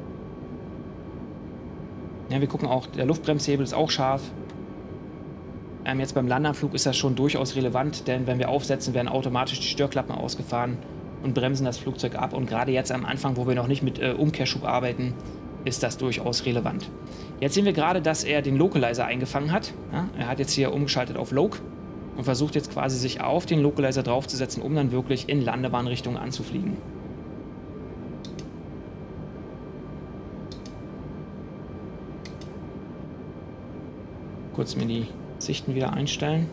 Ja, wir gucken auch, der Luftbremshebel ist auch scharf. Ähm, jetzt beim Landanflug ist das schon durchaus relevant, denn wenn wir aufsetzen, werden automatisch die Störklappen ausgefahren und bremsen das Flugzeug ab. Und gerade jetzt am Anfang, wo wir noch nicht mit äh, Umkehrschub arbeiten, ist das durchaus relevant. Jetzt sehen wir gerade, dass er den Localizer eingefangen hat. Ja, er hat jetzt hier umgeschaltet auf Loc und versucht jetzt quasi sich auf den Localizer draufzusetzen, um dann wirklich in Landebahnrichtung anzufliegen. Kurz mir die Sichten wieder einstellen.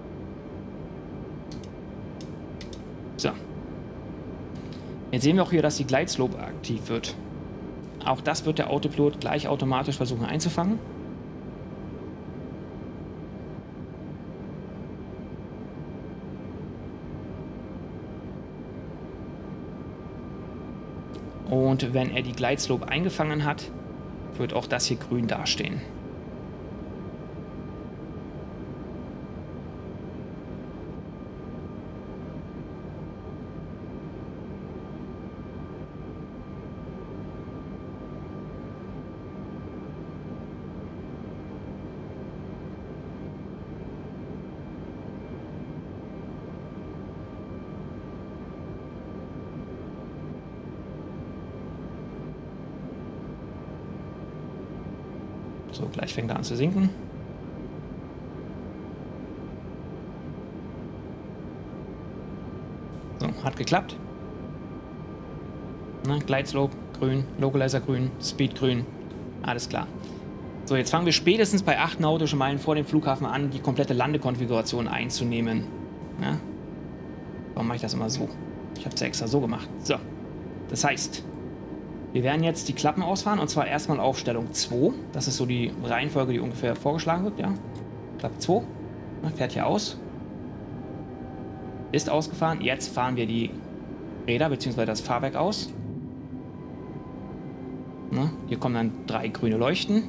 So. Jetzt sehen wir auch hier, dass die Glideslope aktiv wird. Auch das wird der Autopilot gleich automatisch versuchen einzufangen. Und wenn er die Glideslope eingefangen hat, wird auch das hier grün dastehen. So, gleich fängt er an zu sinken. So, hat geklappt. Na, Glideslope grün, Localizer grün, Speed grün. Alles klar. So, jetzt fangen wir spätestens bei acht nautischen Meilen vor dem Flughafen an, die komplette Landekonfiguration einzunehmen. Ja? Warum mache ich das immer so? Ich habe es ja extra so gemacht. So, das heißt, wir werden jetzt die Klappen ausfahren und zwar erstmal auf Stellung zwei. Das ist so die Reihenfolge, die ungefähr vorgeschlagen wird. Ja? Klappe zwei. Fährt hier aus. Ist ausgefahren. Jetzt fahren wir die Räder bzw. das Fahrwerk aus. Na, hier kommen dann drei grüne Leuchten.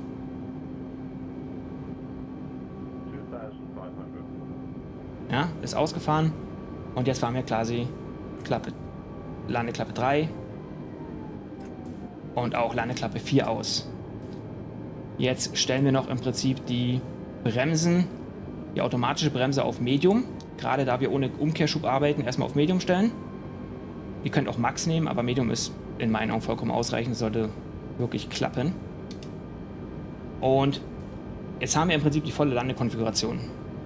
Ja, ist ausgefahren. Und jetzt fahren wir quasi Klappe, Landeklappe drei. Und auch Landeklappe vier aus. Jetzt stellen wir noch im Prinzip die Bremsen, die automatische Bremse auf Medium. Gerade da wir ohne Umkehrschub arbeiten, erstmal auf Medium stellen. Ihr könnt auch Max nehmen, aber Medium ist in meinen Augen vollkommen ausreichend, sollte wirklich klappen. Und jetzt haben wir im Prinzip die volle Landekonfiguration.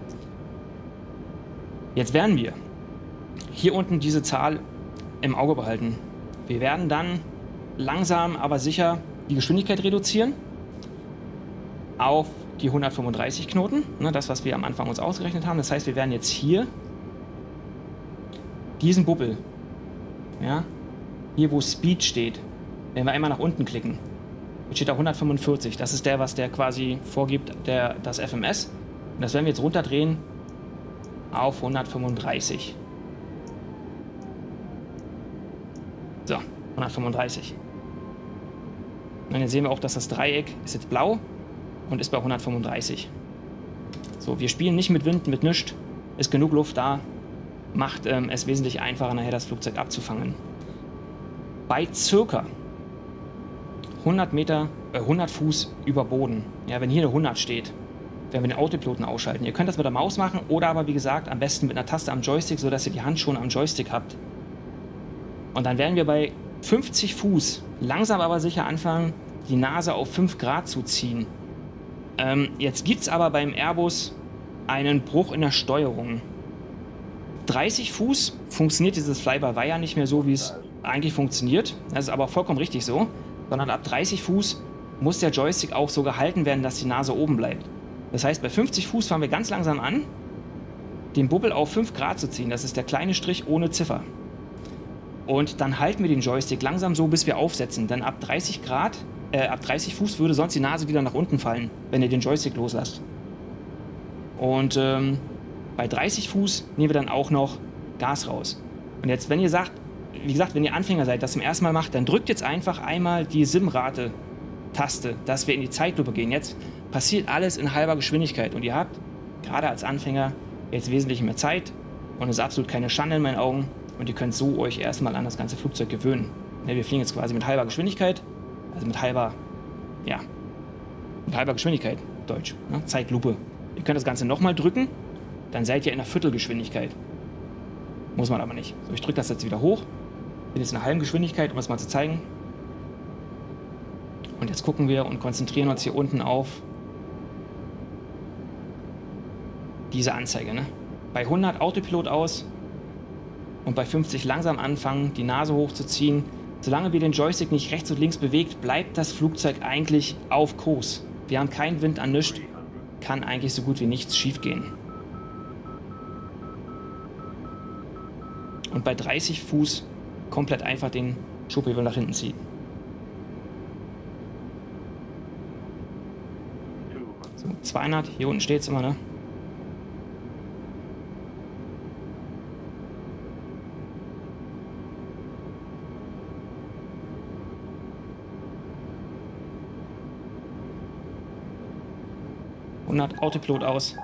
Jetzt werden wir hier unten diese Zahl im Auge behalten. Wir werden dann langsam, aber sicher die Geschwindigkeit reduzieren auf die hundertfünfunddreißig Knoten, ne, das, was wir am Anfang uns ausgerechnet haben. Das heißt, wir werden jetzt hier diesen Bubbel, ja, hier wo Speed steht, wenn wir einmal nach unten klicken, jetzt steht da hundertfünfundvierzig. Das ist der, was der quasi vorgibt, der, das F M S. Und das werden wir jetzt runterdrehen auf hundertfünfunddreißig. So, hundertfünfunddreißig. Und jetzt sehen wir auch, dass das Dreieck ist jetzt blau und ist bei hundertfünfunddreißig. So, wir spielen nicht mit Wind, mit nichts. Ist genug Luft da. Macht ähm, es wesentlich einfacher, nachher das Flugzeug abzufangen. Bei circa hundert Meter, äh, hundert Fuß über Boden, ja, wenn hier eine hundert steht, werden wir den Autopiloten ausschalten. Ihr könnt das mit der Maus machen oder aber, wie gesagt, am besten mit einer Taste am Joystick, sodass ihr die Hand schon am Joystick habt. Und dann werden wir bei fünfzig Fuß langsam aber sicher anfangen, die Nase auf fünf Grad zu ziehen. Ähm, jetzt gibt es aber beim Airbus einen Bruch in der Steuerung. dreißig Fuß funktioniert dieses Fly-by-Wire nicht mehr so, wie es eigentlich funktioniert. Das ist aber vollkommen richtig so. Sondern ab dreißig Fuß muss der Joystick auch so gehalten werden, dass die Nase oben bleibt. Das heißt, bei fünfzig Fuß fangen wir ganz langsam an, den Bubbel auf fünf Grad zu ziehen. Das ist der kleine Strich ohne Ziffer. Und dann halten wir den Joystick langsam so, bis wir aufsetzen. Denn ab dreißig Grad, äh, ab dreißig Fuß würde sonst die Nase wieder nach unten fallen, wenn ihr den Joystick loslasst. Und ähm, bei dreißig Fuß nehmen wir dann auch noch Gas raus. Und jetzt, wenn ihr sagt, wie gesagt, wenn ihr Anfänger seid, das zum ersten Mal macht, dann drückt jetzt einfach einmal die Sim-Rate Taste, dass wir in die Zeitlupe gehen. Jetzt passiert alles in halber Geschwindigkeit und ihr habt gerade als Anfänger jetzt wesentlich mehr Zeit und es ist absolut keine Schande in meinen Augen und ihr könnt so euch erstmal an das ganze Flugzeug gewöhnen. Ne, wir fliegen jetzt quasi mit halber Geschwindigkeit, also mit halber, ja, mit halber Geschwindigkeit, Deutsch, ne? Zeitlupe. Ihr könnt das Ganze nochmal drücken, dann seid ihr in der Viertelgeschwindigkeit. Muss man aber nicht. So, ich drücke das jetzt wieder hoch. Bin jetzt in der halben Geschwindigkeit, um es mal zu zeigen. Und jetzt gucken wir und konzentrieren uns hier unten auf diese Anzeige. Ne? Bei hundert Autopilot aus und bei fünfzig langsam anfangen, die Nase hochzuziehen. Solange wir den Joystick nicht rechts und links bewegt, bleibt das Flugzeug eigentlich auf Kurs. Wir haben keinen Wind an nichts, kann eigentlich so gut wie nichts schief gehen. Und bei dreißig Fuß komplett einfach den Schubhebel nach hinten ziehen. So, zweihundert, hier unten steht es immer, ne? hundert, Autopilot aus.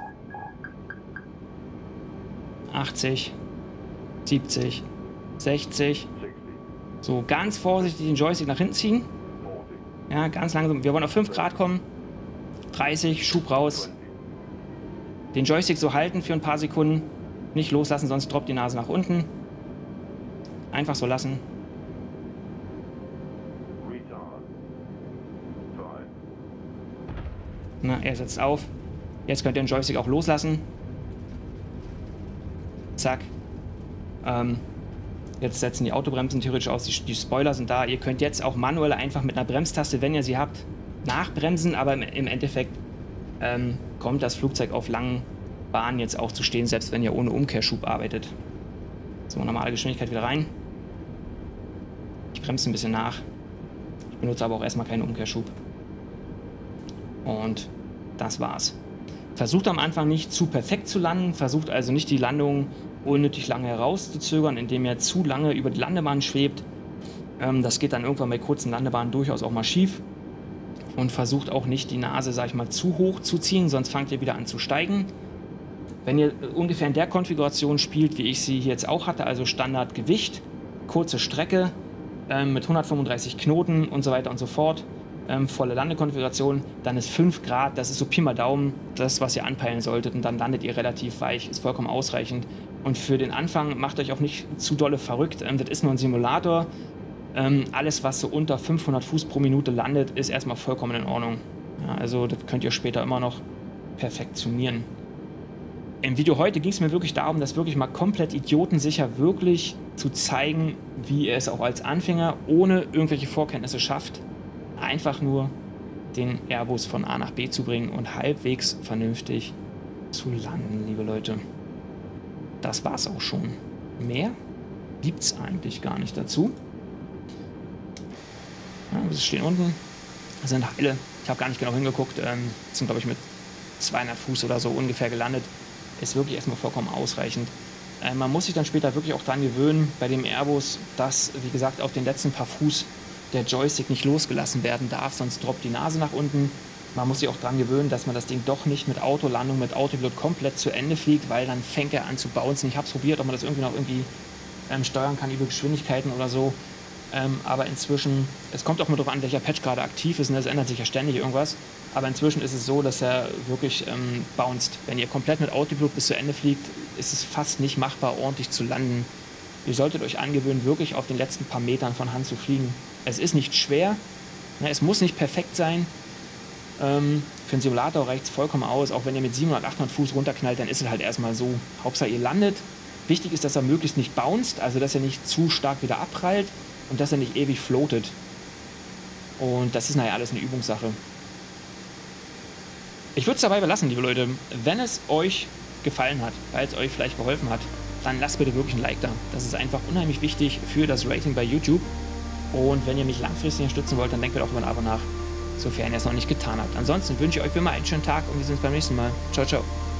achtzig, siebzig, sechzig. So, ganz vorsichtig den Joystick nach hinten ziehen. Ja, ganz langsam. Wir wollen auf fünf Grad kommen. dreißig, Schub raus. Den Joystick so halten für ein paar Sekunden. Nicht loslassen, sonst droppt die Nase nach unten. Einfach so lassen. Na, er setzt auf. Jetzt könnt ihr den Joystick auch loslassen. Zack. Ähm, jetzt setzen die Autobremsen theoretisch aus. Die, die Spoiler sind da. Ihr könnt jetzt auch manuell einfach mit einer Bremstaste, wenn ihr sie habt, nachbremsen. Aber im, im Endeffekt ähm, kommt das Flugzeug auf langen Bahnen jetzt auch zu stehen, selbst wenn ihr ohne Umkehrschub arbeitet. So, normale Geschwindigkeit wieder rein. Ich bremse ein bisschen nach. Ich benutze aber auch erstmal keinen Umkehrschub. Und das war's. Versucht am Anfang nicht zu perfekt zu landen, versucht also nicht die Landung unnötig lange herauszuzögern, indem ihr zu lange über die Landebahn schwebt. Ähm, das geht dann irgendwann bei kurzen Landebahnen durchaus auch mal schief. Und versucht auch nicht die Nase, sag ich mal, zu hoch zu ziehen, sonst fangt ihr wieder an zu steigen. Wenn ihr ungefähr in der Konfiguration spielt, wie ich sie hier jetzt auch hatte, also Standardgewicht, kurze Strecke ähm, mit hundertfünfunddreißig Knoten und so weiter und so fort, Ähm, volle Landekonfiguration, dann ist fünf Grad, das ist so Pi mal Daumen, das, was ihr anpeilen solltet und dann landet ihr relativ weich, ist vollkommen ausreichend. Und für den Anfang macht euch auch nicht zu dolle verrückt, ähm, das ist nur ein Simulator. Ähm, alles, was so unter fünfhundert Fuß pro Minute landet, ist erstmal vollkommen in Ordnung. Ja, also das könnt ihr später immer noch perfektionieren. Im Video heute ging es mir wirklich darum, das wirklich mal komplett idiotensicher wirklich zu zeigen, wie ihr es auch als Anfänger ohne irgendwelche Vorkenntnisse schafft, einfach nur den Airbus von A nach B zu bringen und halbwegs vernünftig zu landen, liebe Leute. Das war's auch schon. Mehr gibt's eigentlich gar nicht dazu. Ja, wir stehen unten. Das sind Heile. Ich habe gar nicht genau hingeguckt. Ähm, sind, glaube ich, mit zweihundert Fuß oder so ungefähr gelandet. Ist wirklich erstmal vollkommen ausreichend. Äh, man muss sich dann später wirklich auch daran gewöhnen, bei dem Airbus, dass, wie gesagt, auf den letzten paar Fuß der Joystick nicht losgelassen werden darf, sonst droppt die Nase nach unten. Man muss sich auch daran gewöhnen, dass man das Ding doch nicht mit Autolandung, mit Autopilot komplett zu Ende fliegt, weil dann fängt er an zu bouncen. Ich habe es probiert, ob man das irgendwie noch irgendwie ähm, steuern kann über Geschwindigkeiten oder so. Ähm, aber inzwischen, es kommt auch mal darauf an, welcher Patch gerade aktiv ist und das ändert sich ja ständig irgendwas. Aber inzwischen ist es so, dass er wirklich ähm, bounced. Wenn ihr komplett mit Autopilot bis zu Ende fliegt, ist es fast nicht machbar, ordentlich zu landen. Ihr solltet euch angewöhnen, wirklich auf den letzten paar Metern von Hand zu fliegen. Es ist nicht schwer, ne, es muss nicht perfekt sein. Ähm, für einen Simulator reicht es vollkommen aus. Auch wenn ihr mit siebenhundert, achthundert Fuß runterknallt, dann ist es halt erstmal so. Hauptsache ihr landet. Wichtig ist, dass er möglichst nicht bounced, also dass er nicht zu stark wieder abprallt und dass er nicht ewig floatet. Und das ist naja alles eine Übungssache. Ich würde es dabei belassen, liebe Leute. Wenn es euch gefallen hat, weil es euch vielleicht geholfen hat, dann lasst bitte wirklich ein Like da. Das ist einfach unheimlich wichtig für das Rating bei YouTube. Und wenn ihr mich langfristig unterstützen wollt, dann denkt bitte auch über ein Abo nach, sofern ihr es noch nicht getan habt. Ansonsten wünsche ich euch wie immer einen schönen Tag und wir sehen uns beim nächsten Mal. Ciao, ciao.